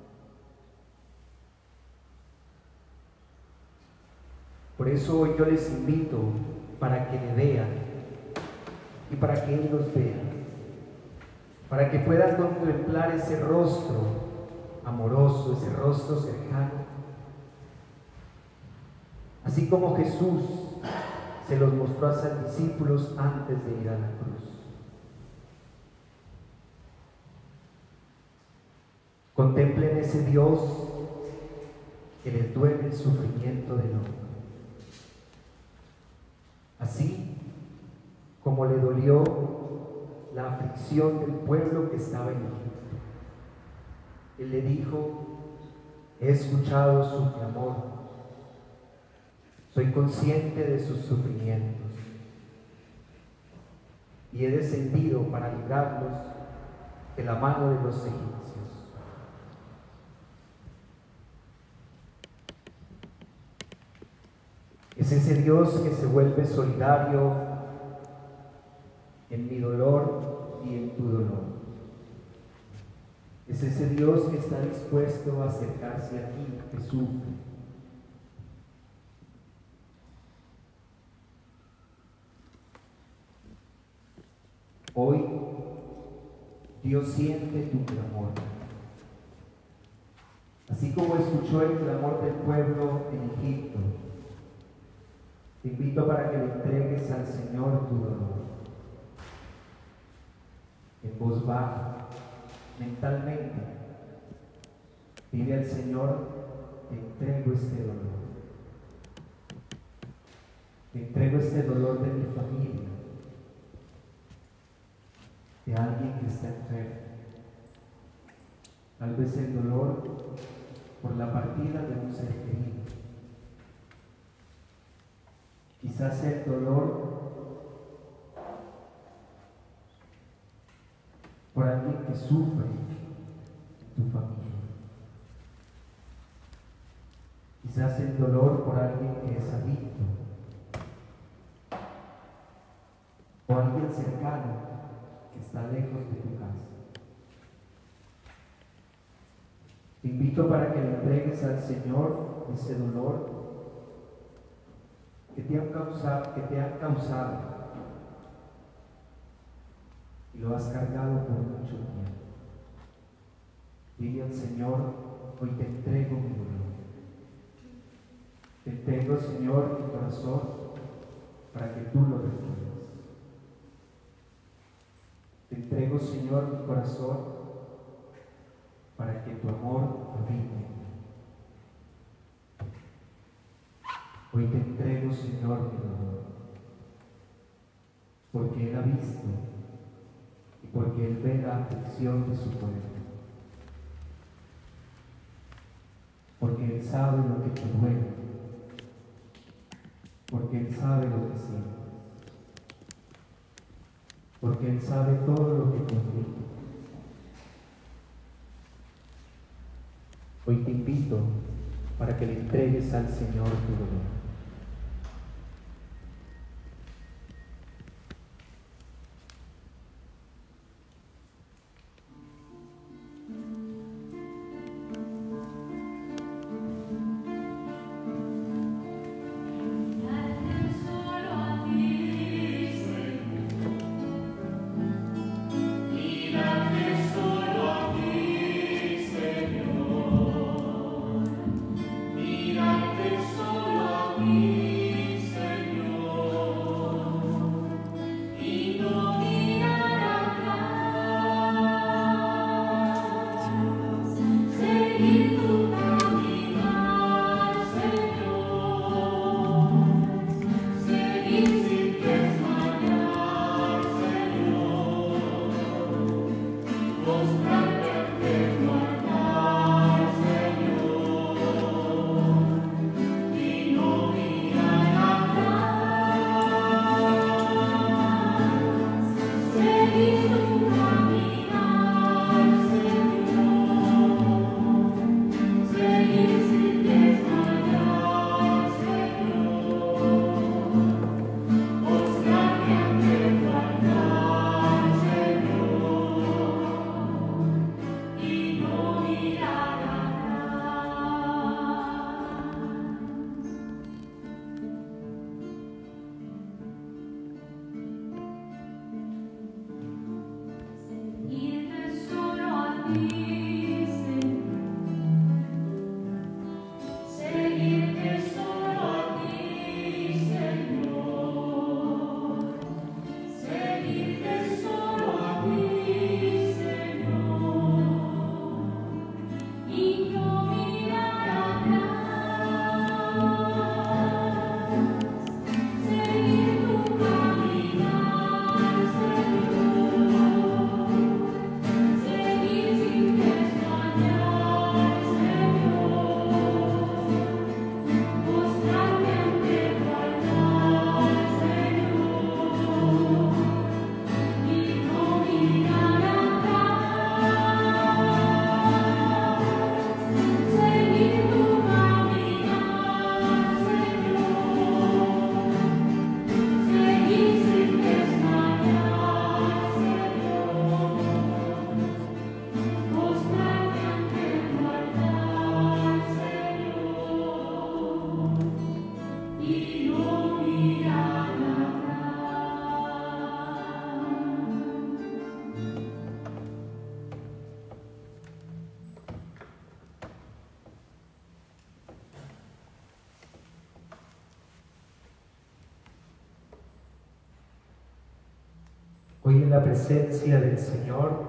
Por eso hoy yo les invito para que le vean y para que Él los vea, para que puedan contemplar ese rostro amoroso, ese rostro cercano, así como Jesús se los mostró a sus discípulos antes de ir a la cruz. Contemplen ese Dios que les duele el sufrimiento del hombre, así como le dolió la aflicción del pueblo que estaba en Egipto. Él le dijo: he escuchado su clamor, soy consciente de sus sufrimientos y he descendido para librarlos de la mano de los egipcios. Es ese Dios que se vuelve solidario en mi dolor y en tu dolor. Es ese Dios que está dispuesto a acercarse a ti, que sufre. Hoy Dios siente tu clamor. Así como escuchó el clamor del pueblo en Egipto, te invito para que le entregues al Señor tu dolor. En voz baja, mentalmente, dile al Señor: te entrego este dolor. Te entrego este dolor de mi familia, de alguien que está enfermo. Tal vez el dolor por la partida de un ser querido. Quizás el dolor por alguien que sufre en tu familia. Quizás el dolor por alguien que es adicto, o alguien cercano que está lejos de tu casa. Te invito para que le entregues al Señor ese dolor que te han causado, que te han causado y lo has cargado por mucho tiempo. Dile al Señor: hoy te entrego mi dolor. Te entrego, Señor, mi corazón para que tú lo recuerdes. Te entrego, Señor, mi corazón para que tu amor habite. Hoy te entrego, Señor, mi dolor, porque Él ha visto y porque Él ve la aflicción de su pueblo, porque Él sabe lo que te duele, porque Él sabe lo que sientes, porque Él sabe todo lo que te implica. Hoy te invito para que le entregues al Señor tu dolor. Solo a ti, Señor. Hoy en la presencia del Señor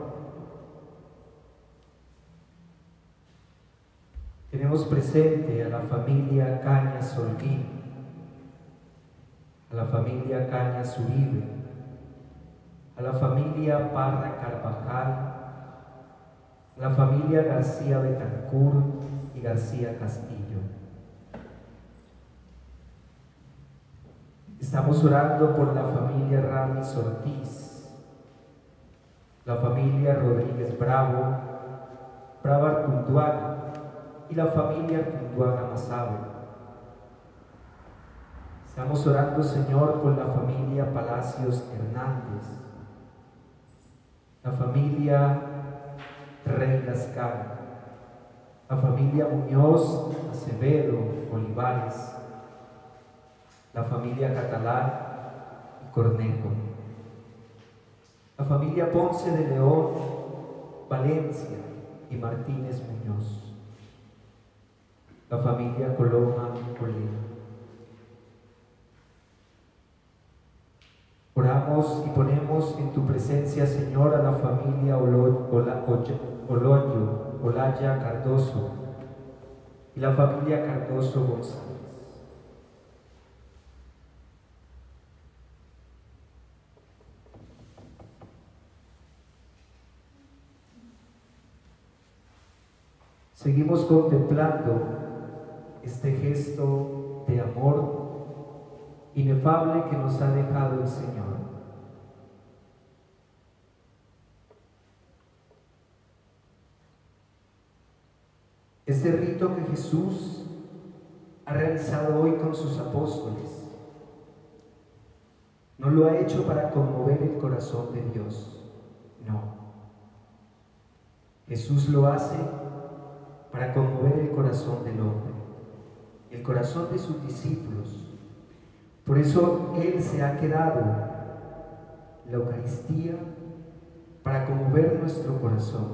tenemos presente a la familia Cañas Holguín, a la familia Cañas Uribe, a la familia Parra Carvajal, a la familia García Betancourt y García Castillo. Estamos orando por la familia Ramis Ortiz, la familia Rodríguez Bravo, Bravo Artunduaga y la familia Artunduaga Mazabe. Estamos orando, Señor, por la familia Palacios Hernández, la familia Rey Lascar, la familia Muñoz Acevedo Olivares, la familia Catalán y Cornejo, la familia Ponce de León, Valencia y Martínez Muñoz, la familia Coloma Colina. Oramos y ponemos en tu presencia, Señor, a la familia Olo, Ola, Oloyo, Olaya Cardoso y la familia Cardoso González. Seguimos contemplando este gesto de amor inefable que nos ha dejado el Señor. Este rito que Jesús ha realizado hoy con sus apóstoles no lo ha hecho para conmover el corazón de Dios, no. Jesús lo hace para conmover el corazón del hombre, el corazón de sus discípulos. Por eso Él se ha quedado la Eucaristía para conmover nuestro corazón.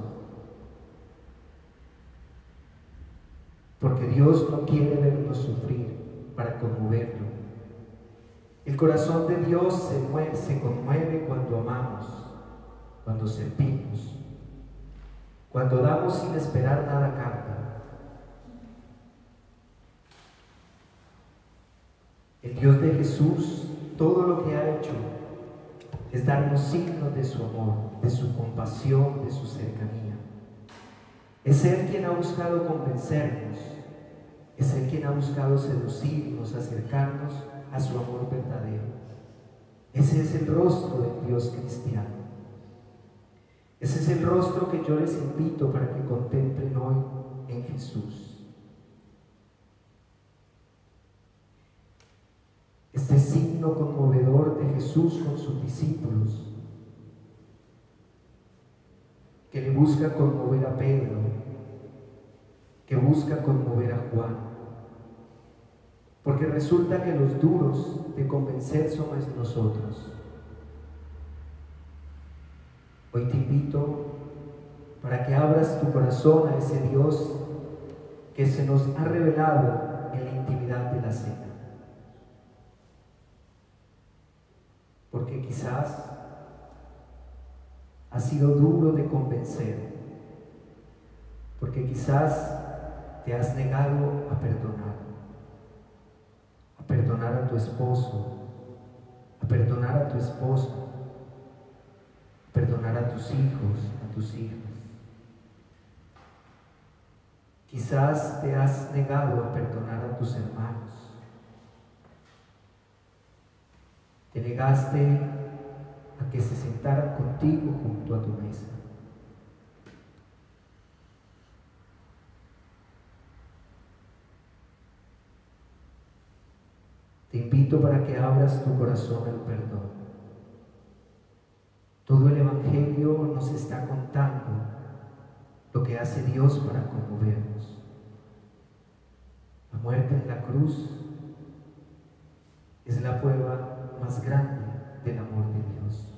Porque Dios no quiere vernos sufrir para conmoverlo. El corazón de Dios se mueve, se conmueve cuando amamos, cuando servimos, cuando damos sin esperar nada a cambio. El Dios de Jesús, todo lo que ha hecho es darnos signos de su amor, de su compasión, de su cercanía. Es Él quien ha buscado convencernos, es Él quien ha buscado seducirnos, acercarnos a su amor verdadero. Ese es el rostro del Dios cristiano. Ese es el rostro que yo les invito para que contemplen hoy en Jesús. Este signo conmovedor de Jesús con sus discípulos, que le busca conmover a Pedro, que busca conmover a Juan, porque resulta que los duros de convencer somos nosotros. Hoy te invito para que abras tu corazón a ese Dios que se nos ha revelado en la intimidad de la cena. Porque quizás ha sido duro de convencer, porque quizás te has negado a perdonar, a perdonar a tu esposo, a perdonar a tu esposa, a perdonar a tus hijos, a tus hijas. Quizás te has negado a perdonar a tus hermanos. Te negaste a que se sentaran contigo junto a tu mesa. Te invito para que abras tu corazón al perdón. Todo el Evangelio nos está contando lo que hace Dios para conmovernos. La muerte en la cruz es la prueba más grande del amor de Dios.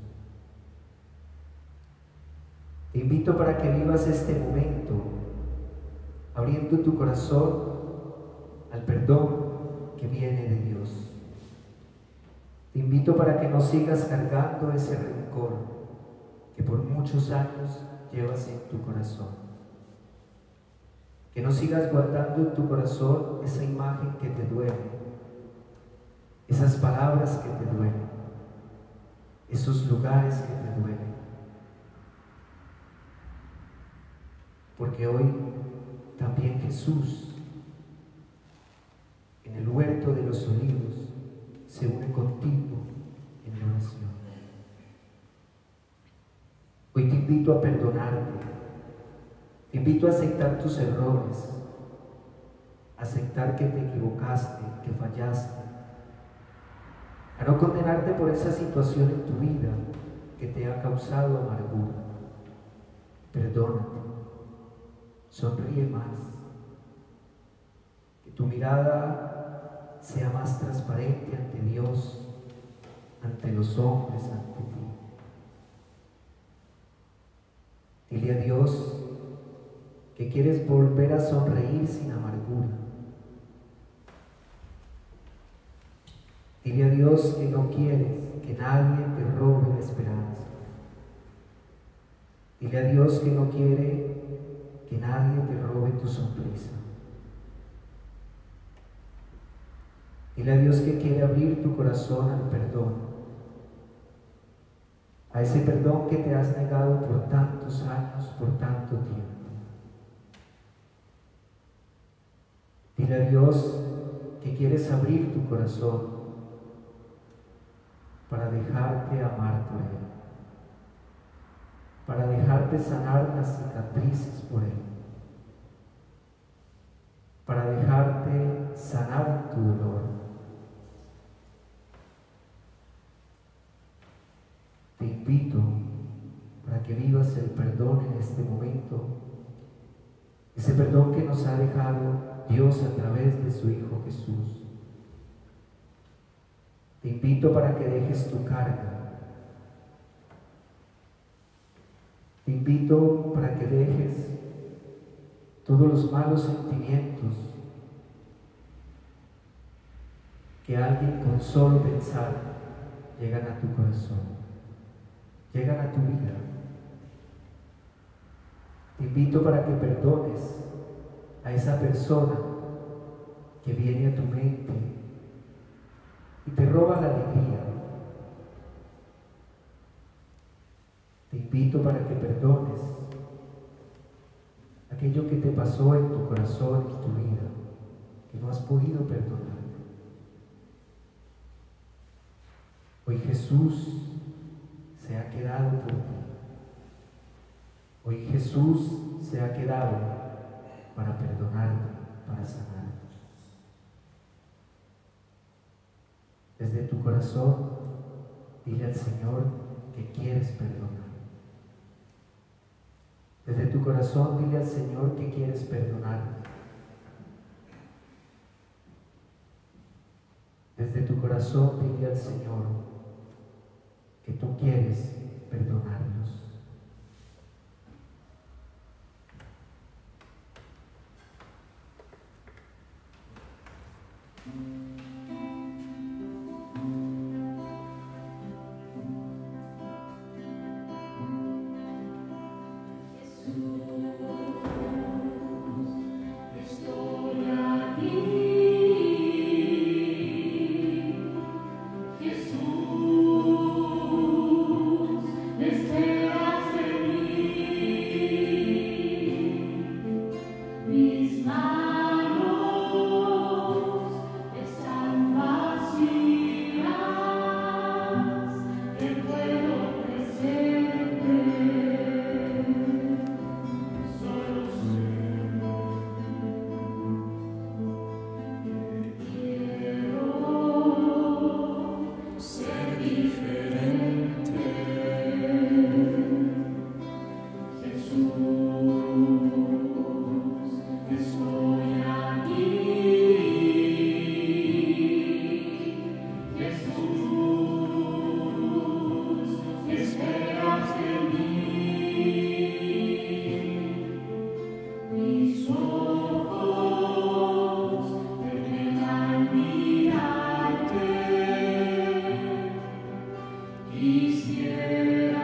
Te invito para que vivas este momento abriendo tu corazón al perdón que viene de Dios. Te invito para que no sigas cargando ese rencor rencor que por muchos años llevas en tu corazón. Que no sigas guardando en tu corazón esa imagen que te duele, esas palabras que te duelen, esos lugares que te duelen. Porque hoy también Jesús, en el huerto de los olivos, se une contigo en la oración. Hoy te invito a perdonarte, te invito a aceptar tus errores, a aceptar que te equivocaste, que fallaste, a no condenarte por esa situación en tu vida que te ha causado amargura. Perdónate, sonríe más, que tu mirada sea más transparente ante Dios, ante los hombres, ante ti. Dile a Dios que quieres volver a sonreír sin amargura. Dile a Dios que no quieres que nadie te robe la esperanza. Dile a Dios que no quiere que nadie te robe tu sonrisa. Dile a Dios que quiere abrir tu corazón al perdón, a ese perdón que te has negado por tantos años, por tanto tiempo. Dile a Dios que quieres abrir tu corazón para dejarte amar por Él, para dejarte sanar las cicatrices por Él, para dejarte sanar tu dolor. Te invito para que vivas el perdón en este momento, ese perdón que nos ha dejado Dios a través de su Hijo Jesús. Te invito para que dejes tu carga. Te invito para que dejes todos los malos sentimientos que alguien con solo pensar llegan a tu corazón, llegan a tu vida. Te invito para que perdones a esa persona que viene a tu mente y te roba la alegría. Te invito para que perdones aquello que te pasó en tu corazón, en tu vida, que no has podido perdonar. Hoy Jesús se ha quedado por ti. Hoy Jesús se ha quedado para perdonarte, para sanarte. Desde tu corazón, dile al Señor que quieres perdonar. Desde tu corazón, dile al Señor que quieres perdonar. Desde tu corazón, dile al Señor que tú quieres perdonarlos. Quisiera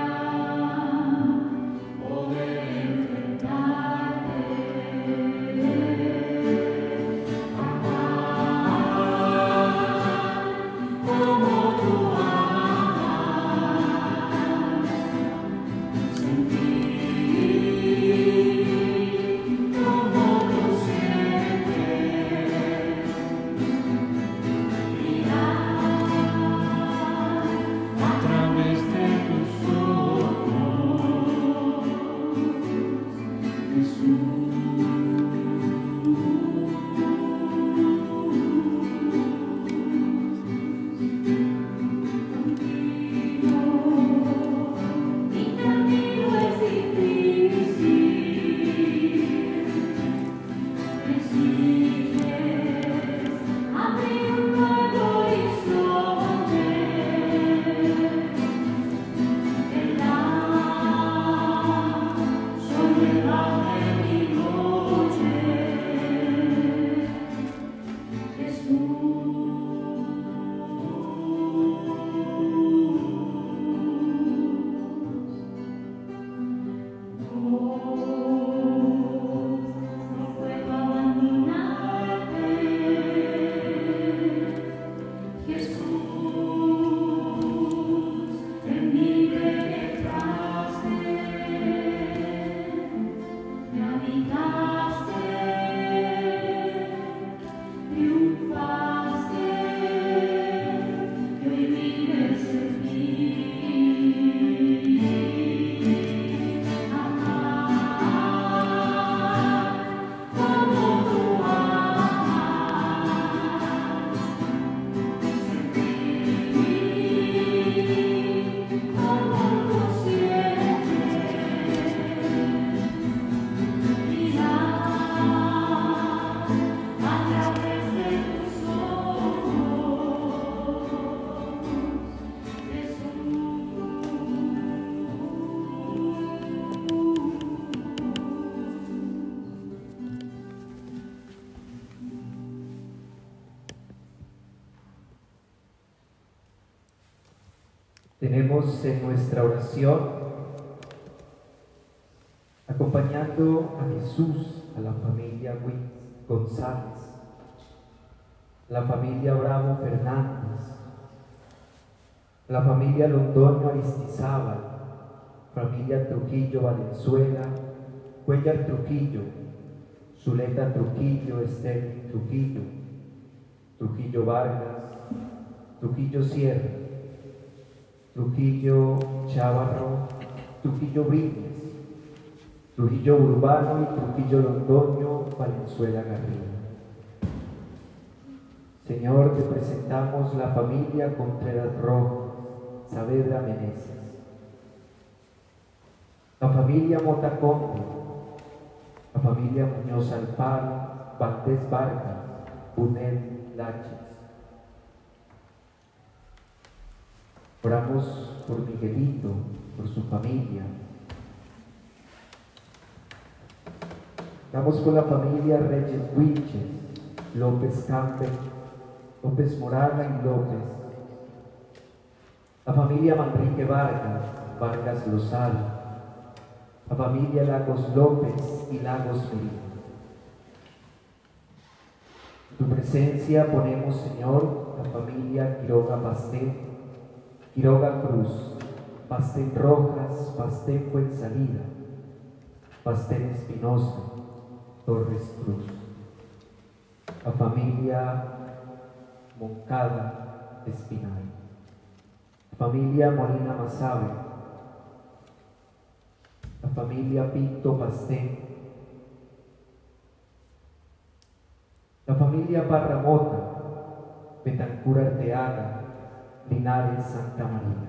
Tenemos en nuestra oración, acompañando a Jesús, a la familia González, la familia Bravo Fernández, la familia Londoño Aristizábal, familia Trujillo Valenzuela, Cuellar Trujillo, Zuleta Trujillo, Esther Trujillo, Trujillo Vargas, Trujillo Sierra, Trujillo Chávarro, Trujillo Briñas, Trujillo Urbano y Trujillo Londoño Valenzuela Garrido. Señor, te presentamos la familia Contreras Rojas, Saavedra Meneses, la familia Motaconte, la familia Muñoz Alfaro, Valdés Vargas, Bunel Laches. Oramos por Miguelito, por su familia. Oramos por la familia Reyes Huiches, López Campbell, López Moraga y López. La familia Manrique Vargas, Vargas Lozada. La familia Lagos López y Lagos Merino. En tu presencia ponemos, Señor, la familia Quiroga Pastel, Quiroga Cruz, Pastel Rojas, Pastel Fuensalida, Pastel Espinosa, Torres Cruz. La familia Moncada Espinal. La familia Molina Masabe. La familia Pinto Pastel. La familia Parramota, Betancur Arteaga, Linares Santa María.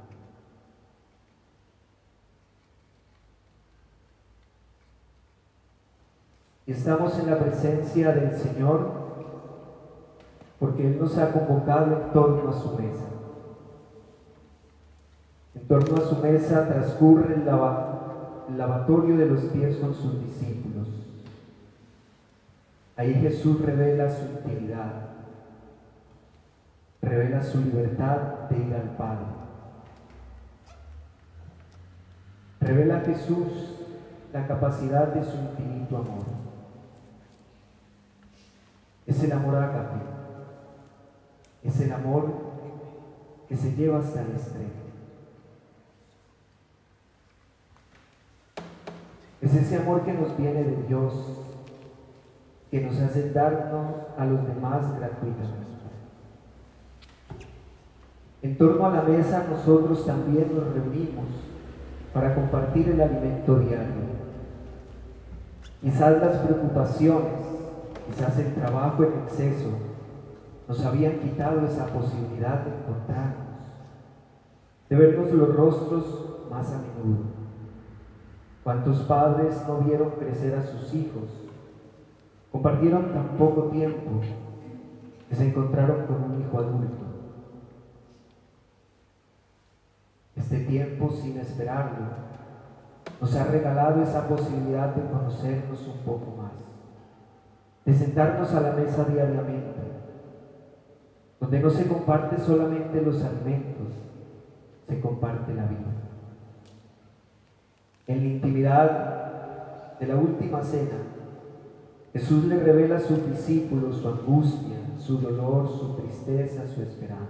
Y estamos en la presencia del Señor porque Él nos ha convocado en torno a su mesa. En torno a su mesa transcurre el, lava, el lavatorio de los pies con sus discípulos. Ahí Jesús revela su intimidad, revela su libertad de ir al Padre. Revela a Jesús la capacidad de su infinito amor. Es el amor ágape, es el amor que se lleva hasta el extremo. Es ese amor que nos viene de Dios, que nos hace darnos a los demás gratuitamente. En torno a la mesa nosotros también nos reunimos para compartir el alimento diario. Quizás las preocupaciones, quizás el trabajo en exceso nos habían quitado esa posibilidad de encontrarnos, de vernos los rostros más a menudo. ¿Cuántos padres no vieron crecer a sus hijos? Compartieron tan poco tiempo que se encontraron con un hijo adulto. Este tiempo, sin esperarlo, nos ha regalado esa posibilidad de conocernos un poco más, de sentarnos a la mesa diariamente, donde no se comparte solamente los alimentos, se comparte la vida. En la intimidad de la última cena, Jesús le revela a sus discípulos su angustia, su dolor, su tristeza, su esperanza.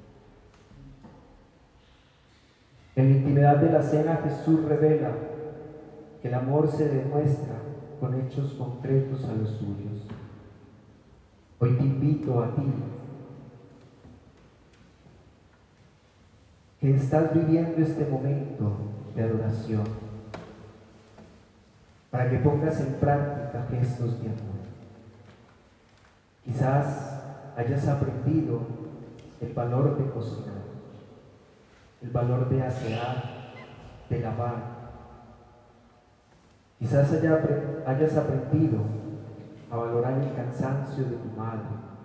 En la intimidad de la cena, Jesús revela que el amor se demuestra con hechos concretos a los suyos. Hoy te invito a ti, que estás viviendo este momento de adoración, para que pongas en práctica gestos de amor. Quizás hayas aprendido el valor de cocinar, el valor de asear, de lavar. Quizás haya, hayas aprendido a valorar el cansancio de tu madre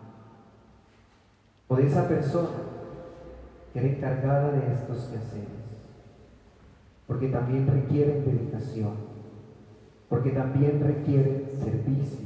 o de esa persona que era encargada de estos quehaceres, porque también requieren dedicación, porque también requieren servicio,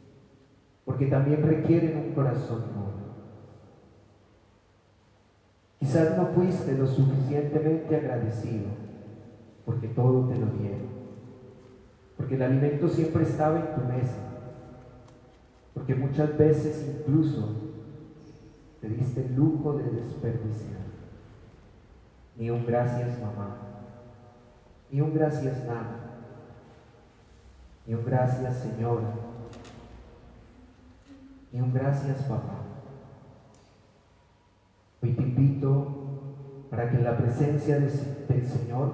porque también requieren un corazón noble. Quizás no fuiste lo suficientemente agradecido porque todo te lo dieron, porque el alimento siempre estaba en tu mesa, porque muchas veces incluso te diste el lujo de desperdiciar. Ni un gracias, mamá, ni un gracias, nana, ni un gracias, señora, ni un gracias, papá. Hoy te invito para que en la presencia de- del Señor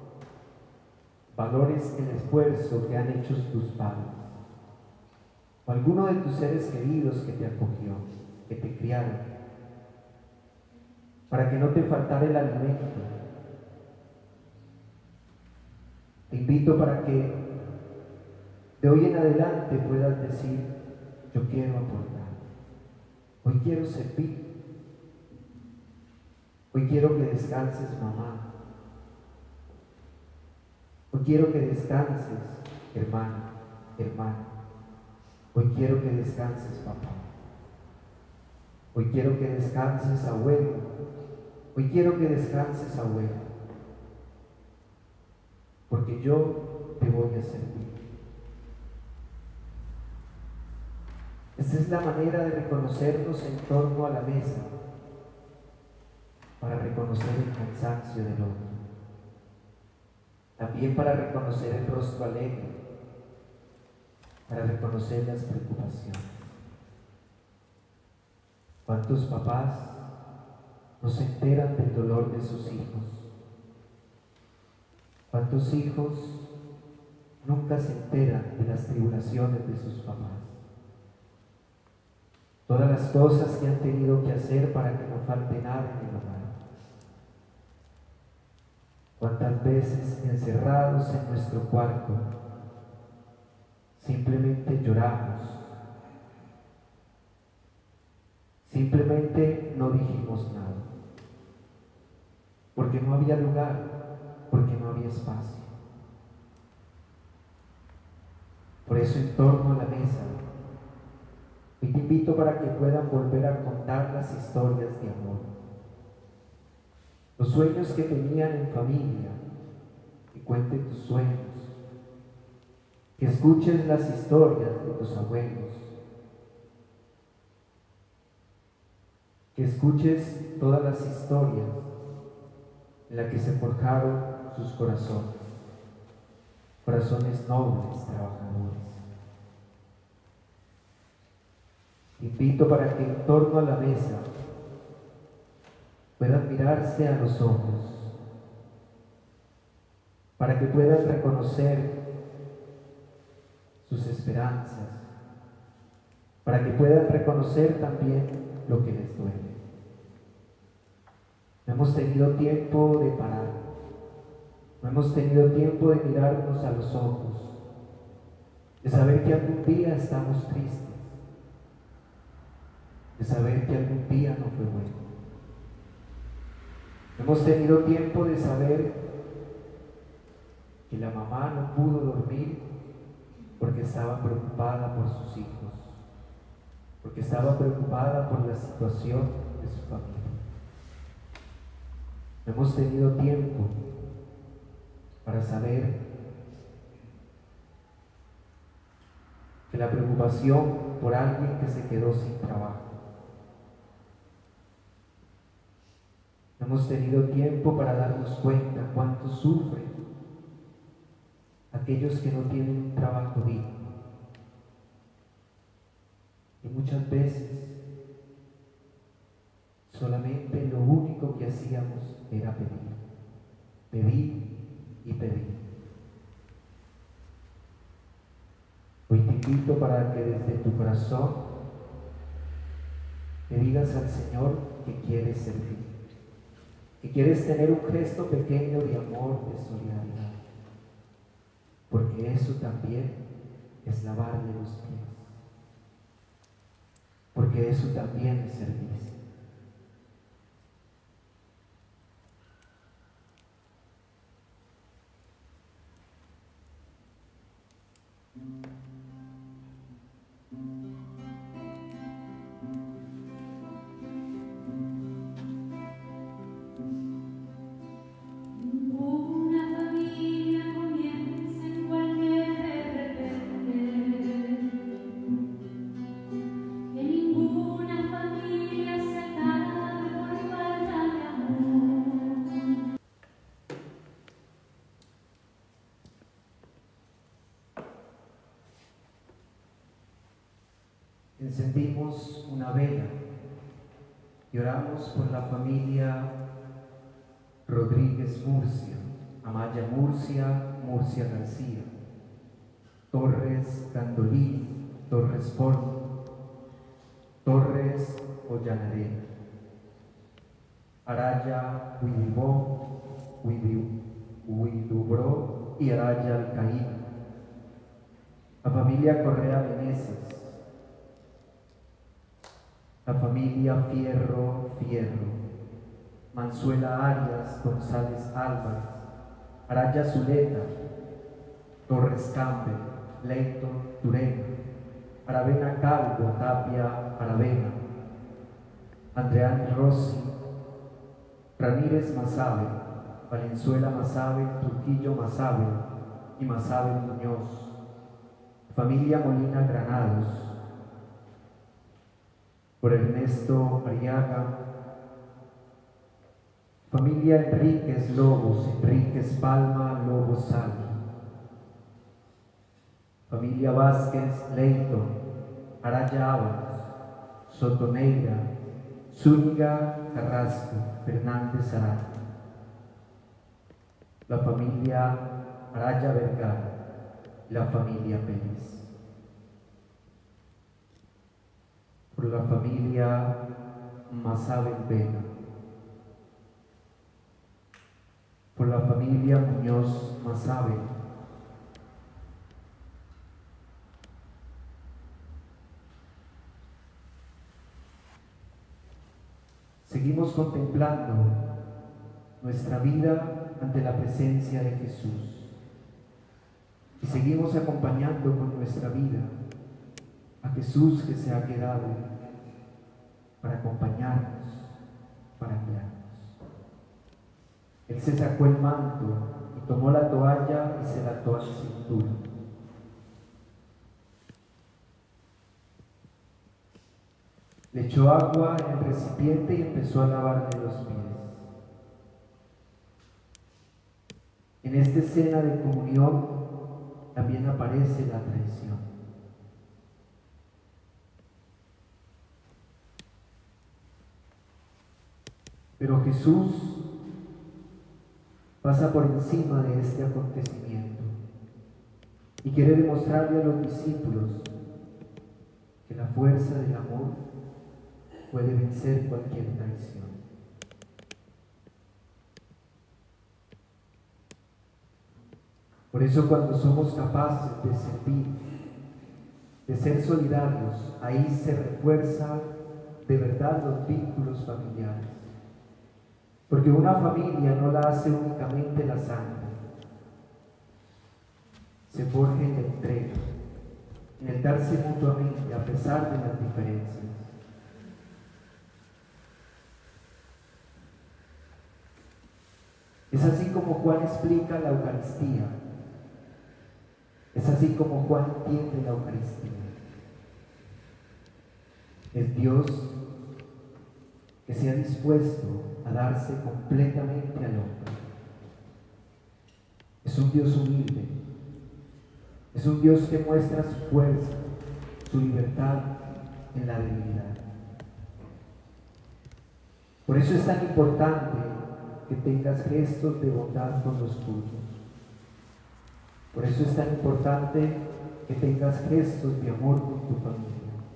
valores el esfuerzo que han hecho tus padres o alguno de tus seres queridos que te acogió, que te criaron, para que no te faltara el alimento. Te invito para que de hoy en adelante puedas decir: yo quiero aportar, hoy quiero servir, hoy quiero que descanses, mamá, hoy quiero que descanses, hermano, hermana, hoy quiero que descanses, papá, hoy quiero que descanses, abuelo, hoy quiero que descanses, abuela, porque yo te voy a servir. Esta es la manera de reconocernos en torno a la mesa, para reconocer el cansancio del otro, también para reconocer el rostro alegre, para reconocer las preocupaciones. ¿Cuántos papás no se enteran del dolor de sus hijos? ¿Cuántos hijos nunca se enteran de las tribulaciones de sus papás? Todas las cosas que han tenido que hacer para que no falte nada en el hogar. ¿Cuántas veces encerrados en nuestro cuarto simplemente lloramos? Simplemente no dijimos nada, porque no había lugar, porque no había espacio. Por eso, en torno a la mesa, y te invito para que puedan volver a contar las historias de amor, los sueños que tenían en familia, que cuenten tus sueños, que escuches las historias de tus abuelos, que escuches todas las historias en las que se forjaron sus corazones, corazones nobles, trabajadores. Te invito para que en torno a la mesa puedan mirarse a los ojos, para que puedan reconocer sus esperanzas, para que puedan reconocer también lo que les duele. No hemos tenido tiempo de parar, no hemos tenido tiempo de mirarnos a los ojos, de saber que algún día estamos tristes, de saber que algún día no fue bueno. No hemos tenido tiempo de saber que la mamá no pudo dormir porque estaba preocupada por sus hijos, porque estaba preocupada por la situación de su familia. No hemos tenido tiempo para saber que la preocupación por alguien que se quedó sin trabajo. No hemos tenido tiempo para darnos cuenta cuánto sufren aquellos que no tienen un trabajo digno. Y muchas veces solamente lo único que hacíamos era pedir, pedir y pedir. Hoy te invito para que desde tu corazón le digas al Señor que quieres servir, que quieres tener un gesto pequeño de amor, de solidaridad, porque eso también es lavarle los pies, porque eso también es servicio. encendimos una vela y oramos por la familia Rodríguez Murcia, Amaya Murcia, Murcia García, Torres Gandolí, Torres Porno, Torres Ollanaré, Araya Huidibó, Huidubró y Araya Alcaíno, la familia Correa Meneses, la familia Fierro Fierro, Manzuela Arias, González Álvarez, Araya Zuleta, Torres Campbell, Leighton Turena, Aravena Calvo, Tapia Aravena, Andreani Rossi, Ramírez Masabe, Valenzuela Masabe, Trujillo Masabe y Masabe Muñoz, familia Molina Granados, por Ernesto Ariaga, familia Enríquez Lobos, Enríquez Palma, Lobos Salvi, familia Vázquez Leighton, Araya Ábalos, Sotoneira, Zúñiga Carrasco, Fernández Araya, la familia Araya Vergara, la familia Pérez, por la familia Masabe Vega, por la familia Muñoz Masabe, seguimos contemplando nuestra vida ante la presencia de Jesús y seguimos acompañando con nuestra vida a Jesús que se ha quedado para acompañarnos, para guiarnos. Él se sacó el manto y tomó la toalla y se la ató a la cintura. Le echó agua en el recipiente y empezó a lavarle los pies. En esta escena de comunión también aparece la traición. Pero Jesús pasa por encima de este acontecimiento y quiere demostrarle a los discípulos que la fuerza del amor puede vencer cualquier traición. Por eso cuando somos capaces de servir, de ser solidarios, ahí se refuerza de verdad los vínculos familiares. Porque una familia no la hace únicamente la sangre, se forja en la entrega, en el darse mutuamente a pesar de las diferencias. Es así como Juan explica la Eucaristía, es así como Juan entiende la Eucaristía. Es Dios que se ha dispuesto a darse completamente al hombre. Es un Dios humilde, es un Dios que muestra su fuerza, su libertad en la debilidad. Por eso es tan importante que tengas gestos de bondad con los tuyos. Por eso es tan importante que tengas gestos de amor con tu familia.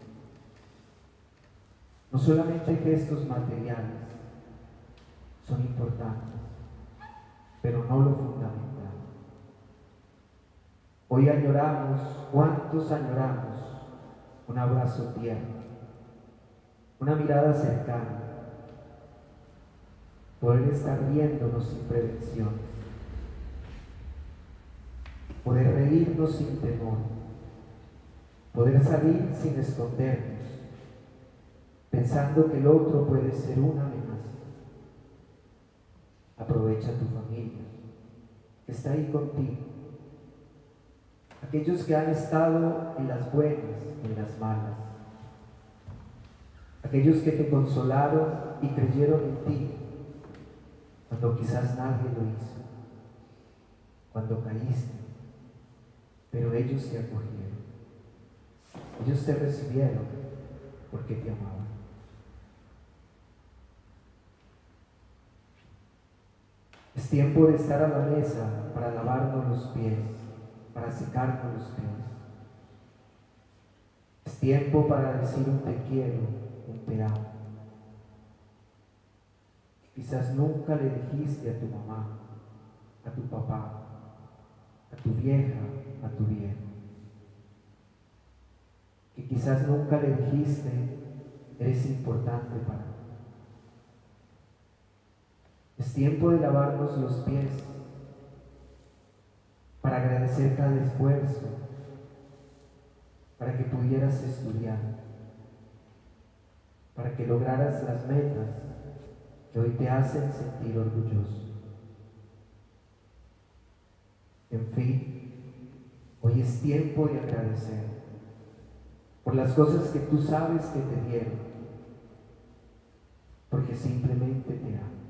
No solamente gestos materiales son importantes, pero no lo fundamental. Hoy añoramos, ¿cuántos añoramos? Un abrazo tierno, una mirada cercana, poder estar riéndonos sin prevenciones, poder reírnos sin temor, poder salir sin escondernos, pensando que el otro puede ser una amenaza. Aprovecha tu familia, que está ahí contigo. Aquellos que han estado en las buenas, en las malas. Aquellos que te consolaron y creyeron en ti, cuando quizás nadie lo hizo. Cuando caíste, pero ellos te acogieron. Ellos te recibieron porque te amaba. Es tiempo de estar a la mesa para lavarnos los pies, para secarnos los pies. Es tiempo para decir un te quiero, un te amo. Quizás nunca le dijiste a tu mamá, a tu papá, a tu vieja, a tu viejo. Que quizás nunca le dijiste, eres importante para mí. Es tiempo de lavarnos los pies para agradecer cada esfuerzo, para que pudieras estudiar, para que lograras las metas que hoy te hacen sentir orgulloso. En fin, hoy es tiempo de agradecer por las cosas que tú sabes que te dieron, porque simplemente te aman.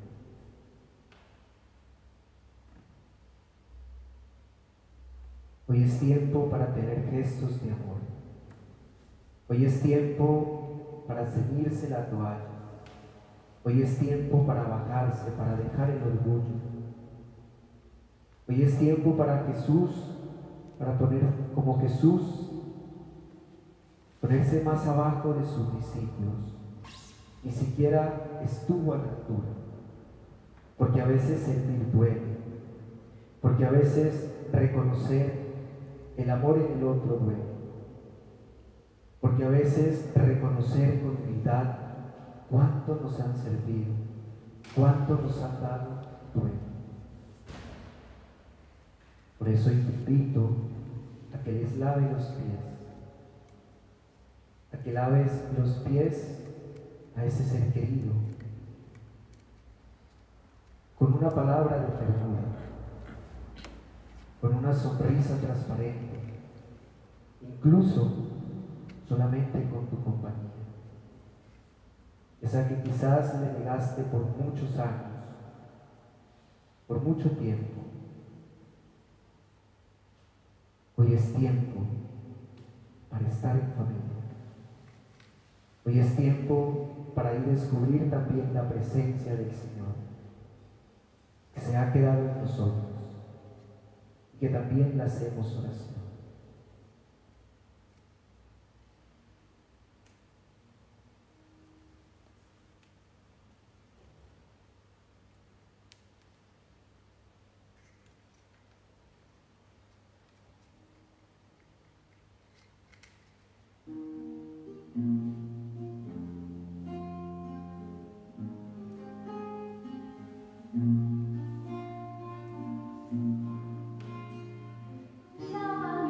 Hoy es tiempo para tener gestos de amor. Hoy es tiempo para ceñirse la toalla. Hoy es tiempo para bajarse, para dejar el orgullo. Hoy es tiempo para Jesús, para poner como Jesús, ponerse más abajo de sus discípulos. Ni siquiera estuvo a la altura, porque a veces sentir duele, porque a veces reconocer el amor en el otro duele, porque a veces reconocer con humildad cuánto nos han servido, cuánto nos han dado duele. Por eso invito a que les lave los pies, a que laves los pies a ese ser querido, con una palabra de ternura, con una sonrisa transparente, incluso solamente con tu compañía. Esa que quizás le negaste por muchos años, por mucho tiempo. Hoy es tiempo para estar en familia. Hoy es tiempo para ir a descubrir también la presencia del Señor, que se ha quedado en nosotros, y que también le hacemos oración. La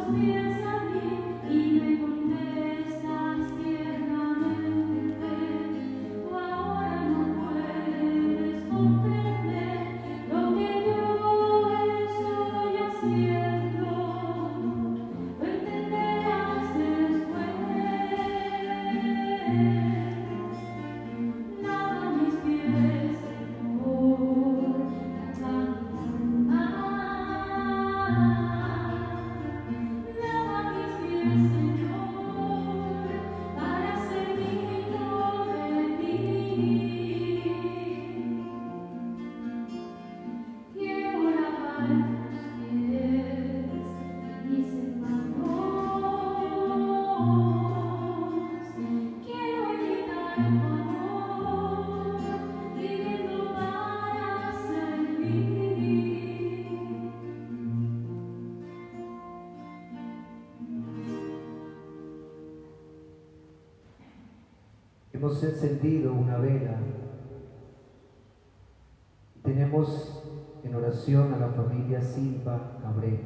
Hemos encendido una vela y tenemos en oración a la familia Silva Cabrera.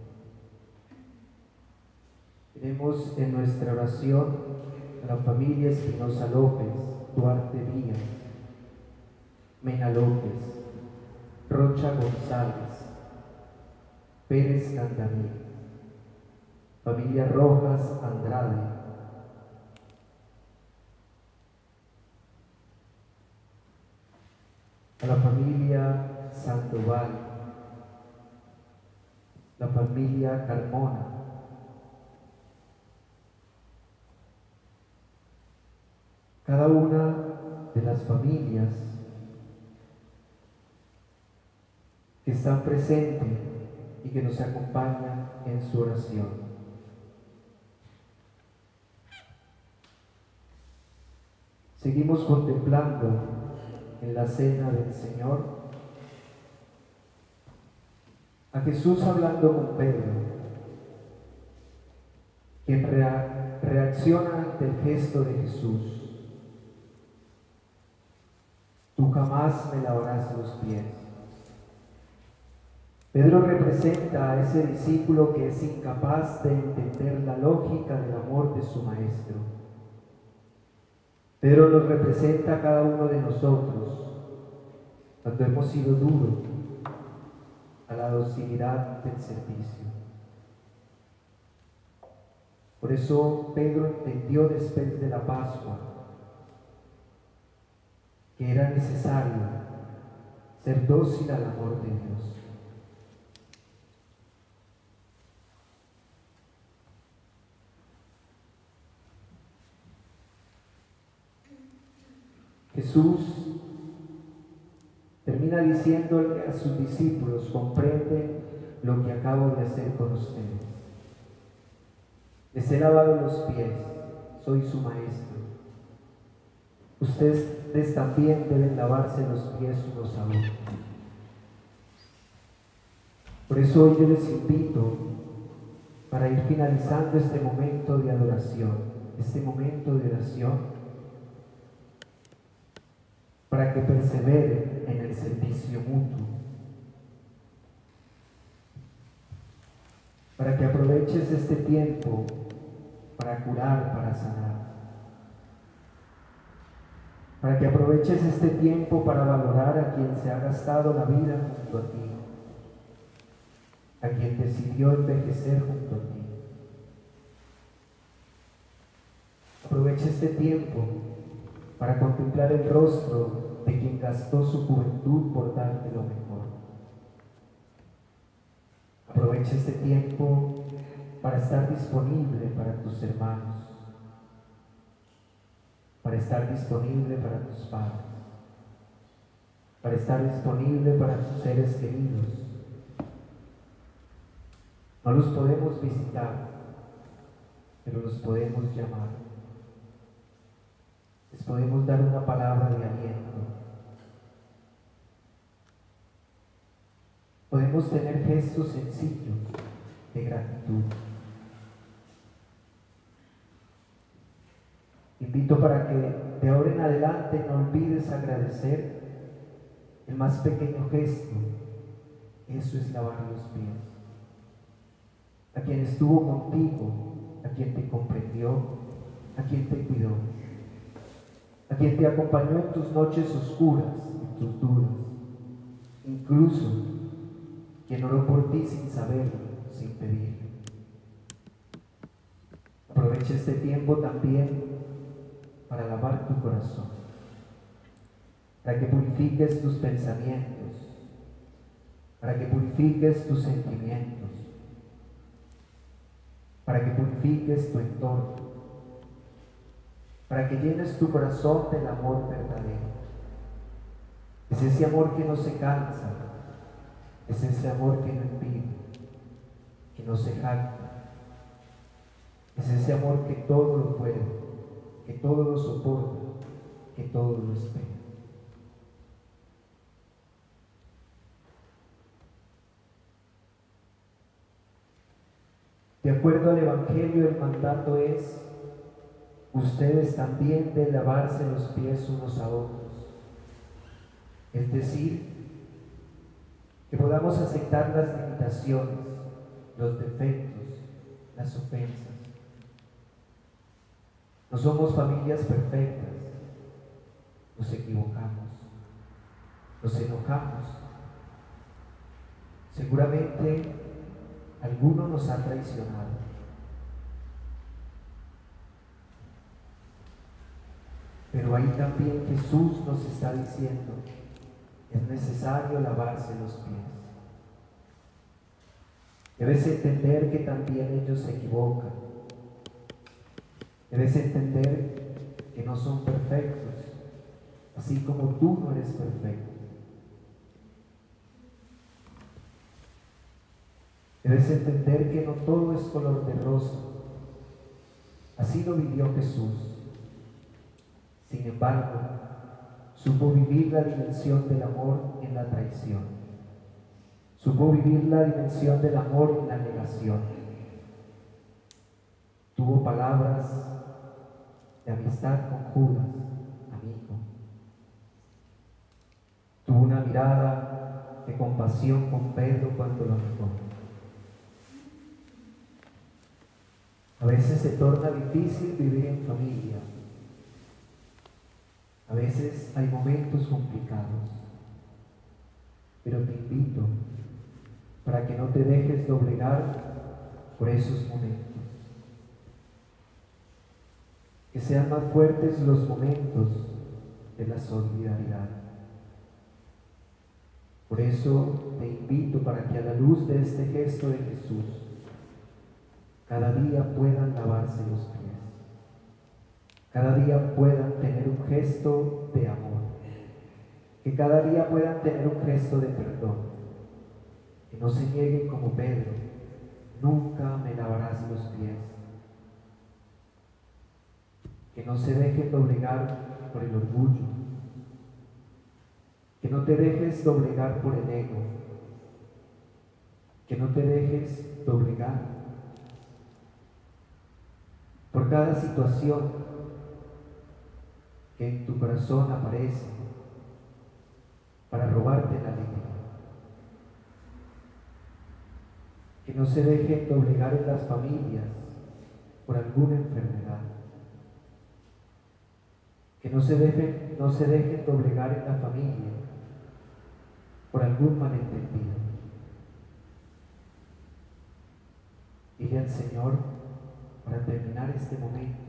Tenemos en nuestra oración a la familia Espinosa López, Duarte Díaz, Mena López, Rocha González, Pérez Candamí, familia Rojas Andrade, a la familia Sandoval, la familia Carmona, cada una de las familias que están presentes y que nos acompañan en su oración. Seguimos contemplando en la cena del Señor a Jesús hablando con Pedro, quien rea- reacciona ante el gesto de Jesús. Tú jamás me lavarás los pies. Pedro representa a ese discípulo que es incapaz de entender la lógica del amor de su maestro. Pedro nos representa a cada uno de nosotros cuando hemos sido duros a la docilidad del servicio. Por eso Pedro entendió después de la Pascua que era necesario ser dócil al amor de Dios. Jesús termina diciéndole a sus discípulos: comprenden lo que acabo de hacer con ustedes. Les he lavado los pies, soy su maestro. Ustedes también deben lavarse los pies unos a otros. Por eso hoy yo les invito, para ir finalizando este momento de adoración, este momento de oración, para que perseveren en el servicio mutuo, para que aproveches este tiempo para curar, para sanar, para que aproveches este tiempo para valorar a quien se ha gastado la vida junto a ti, a quien decidió envejecer junto a ti. Aprovecha este tiempo para contemplar el rostro de quien gastó su juventud por darte lo mejor. Aprovecha este tiempo para estar disponible para tus hermanos, para estar disponible para tus padres, para estar disponible para tus seres queridos. No los podemos visitar, pero los podemos llamar. Les podemos dar una palabra de aliento. Podemos tener gestos sencillos de gratitud. Invito para que de ahora en adelante no olvides agradecer el más pequeño gesto. Eso es lavar los pies. a quien estuvo contigo, a quien te comprendió, a quien te cuidó, a quien te acompañó en tus noches oscuras, en tus dudas, incluso quien oró por ti sin saberlo, sin pedirlo. Aprovecha este tiempo también para lavar tu corazón, para que purifiques tus pensamientos, para que purifiques tus sentimientos, para que purifiques tu entorno, para que llenes tu corazón del amor verdadero. Es ese amor que no se cansa, es ese amor que no impide, que no se jacta, es ese amor que todo lo puede, que todo lo soporta, que todo lo espera. De acuerdo al Evangelio, el mandato es: ustedes también deben lavarse los pies unos a otros. Es decir, que podamos aceptar las limitaciones, los defectos, las ofensas. No somos familias perfectas, nos equivocamos, nos enojamos. Seguramente alguno nos ha traicionado. Pero ahí también Jesús nos está diciendo: es necesario lavarse los pies. Debes entender que también ellos se equivocan. Debes entender que no son perfectos, así como tú no eres perfecto. Debes entender que no todo es color de rosa. Así lo vivió Jesús. Sin embargo, supo vivir la dimensión del amor en la traición. Supo vivir la dimensión del amor en la negación. Tuvo palabras de amistad con Judas, amigo. Tuvo una mirada de compasión con Pedro cuando lo negó. A veces se torna difícil vivir en familia. A veces hay momentos complicados. Pero te invito para que no te dejes doblegar por esos momentos. Que sean más fuertes los momentos de la solidaridad. Por eso te invito para que a la luz de este gesto de Jesús, cada día puedan lavarse los pies, cada día puedan tener un gesto de amor, que cada día puedan tener un gesto de perdón, que no se nieguen como Pedro: nunca me lavarás los pies. Que no se dejen doblegar por el orgullo, que no te dejes doblegar por el ego, que no te dejes doblegar por cada situación que en tu corazón aparece para robarte la alegría. Que no se dejen doblegar en las familias por alguna enfermedad. Que no se dejen, no se dejen doblegar en la familia por algún malentendido. Dile al Señor, para terminar este momento,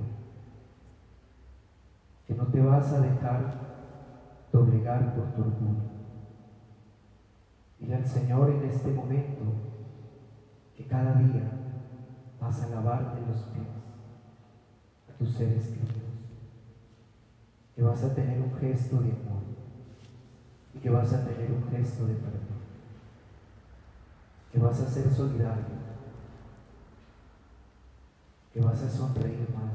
que no te vas a dejar doblegar por tu orgullo. Dile al Señor en este momento que cada día vas a lavarte los pies a tus seres queridos, que vas a tener un gesto de amor y que vas a tener un gesto de perdón, que vas a ser solidario, que vas a sonreír más,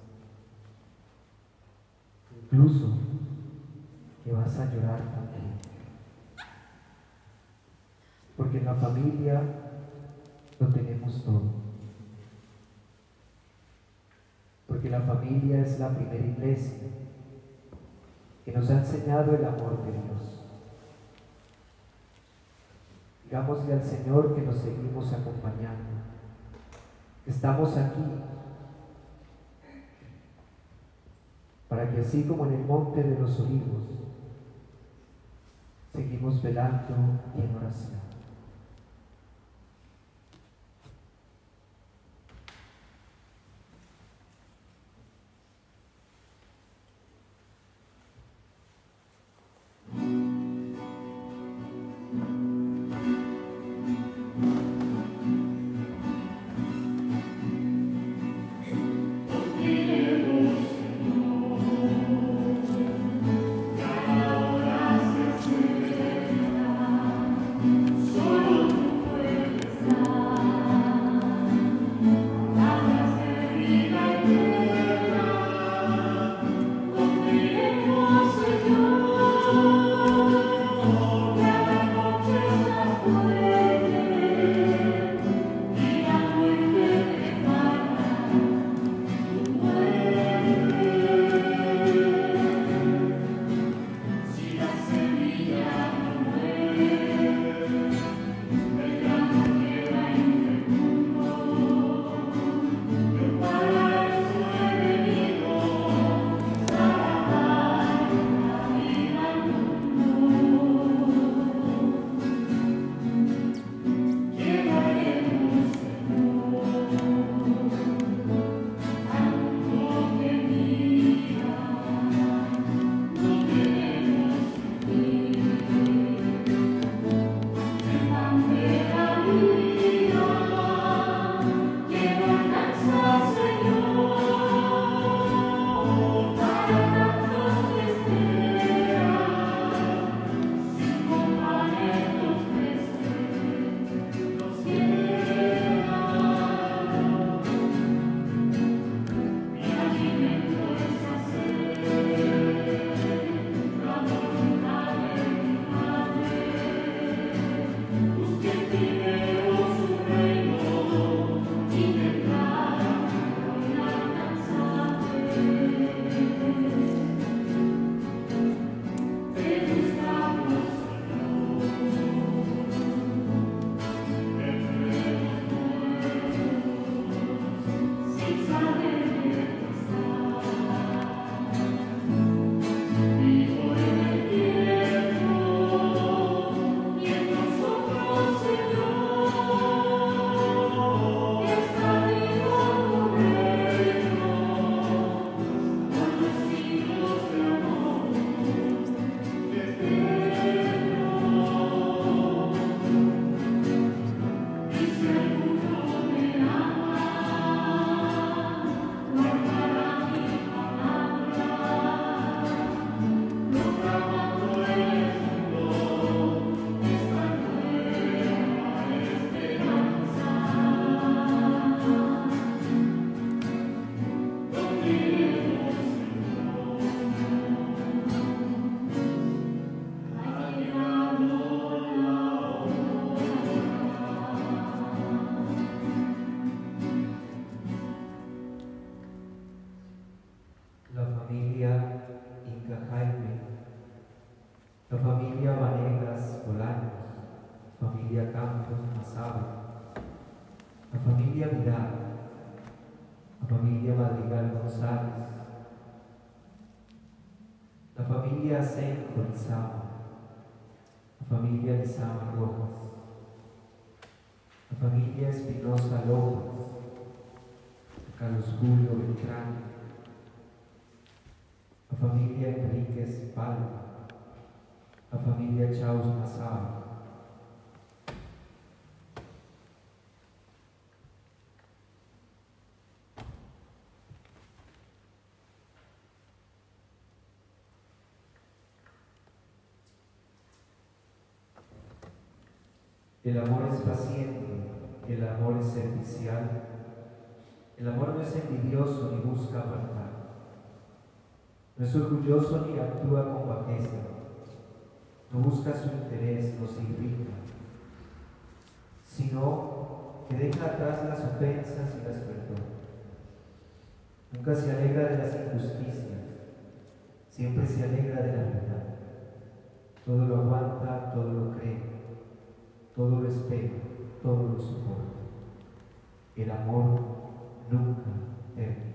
incluso que vas a llorar también, porque en la familia lo tenemos todo, porque la familia es la primera iglesia que nos ha enseñado el amor de Dios. Digámosle al Señor que nos seguimos acompañando, Estamos aquí para que así como en el monte de los olivos, seguimos velando y en oración. La familia Lizama Rojas, la familia Espinosa López, Carlos Julio Beltrán, la familia Enríquez Palma, la familia Chaus Mazaba, el amor es paciente, el amor es servicial, el amor no es envidioso ni busca apartar, no es orgulloso ni actúa con bajeza, no busca su interés, no se irrita, sino que deja atrás las ofensas y las perdona. Nunca se alegra de las injusticias, siempre se alegra de la verdad. Todo lo aguanta, todo lo cree, todo lo espera, todo lo soporta. el amor nunca termina.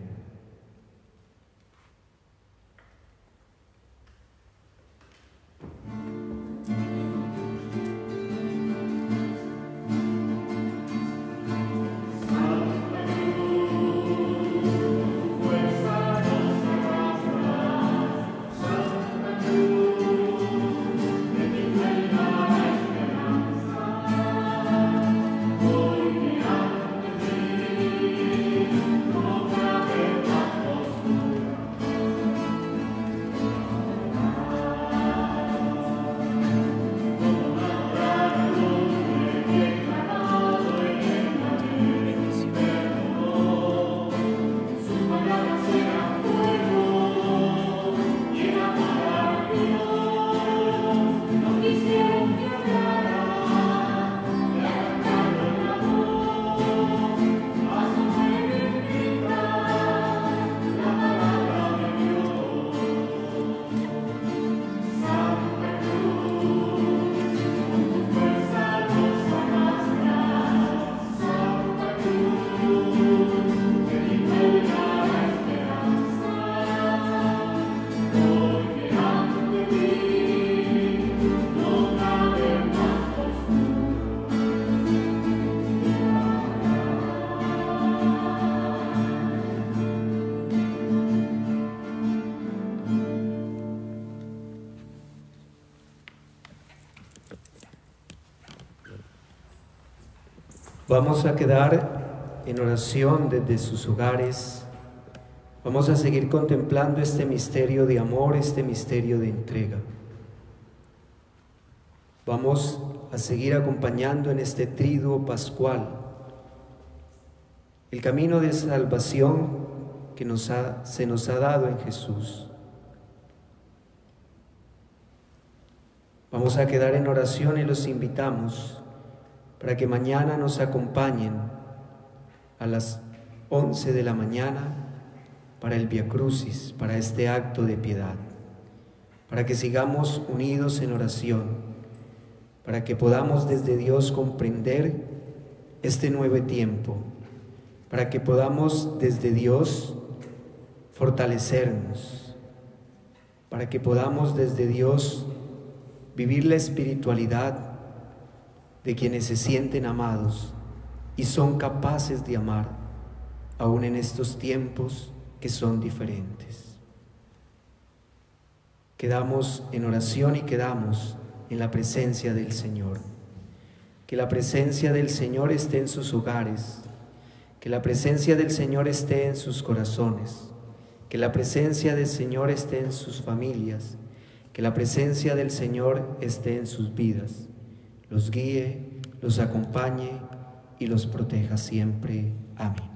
Vamos a quedar en oración desde sus hogares. Vamos a seguir contemplando este misterio de amor, este misterio de entrega. Vamos a seguir acompañando en este triduo pascual el camino de salvación que nos ha, se nos ha dado en Jesús. Vamos a quedar en oración y los invitamos para que mañana nos acompañen a las once de la mañana para el Via Crucis, para este acto de piedad, para que sigamos unidos en oración, para que podamos desde Dios comprender este nuevo tiempo, para que podamos desde Dios fortalecernos, para que podamos desde Dios vivir la espiritualidad de quienes se sienten amados y son capaces de amar, aún en estos tiempos que son diferentes. Quedamos en oración y quedamos en la presencia del Señor. Que la presencia del Señor esté en sus hogares, que la presencia del Señor esté en sus corazones, que la presencia del Señor esté en sus familias, que la presencia del Señor esté en sus vidas, los guíe, los acompañe y los proteja siempre. Amén.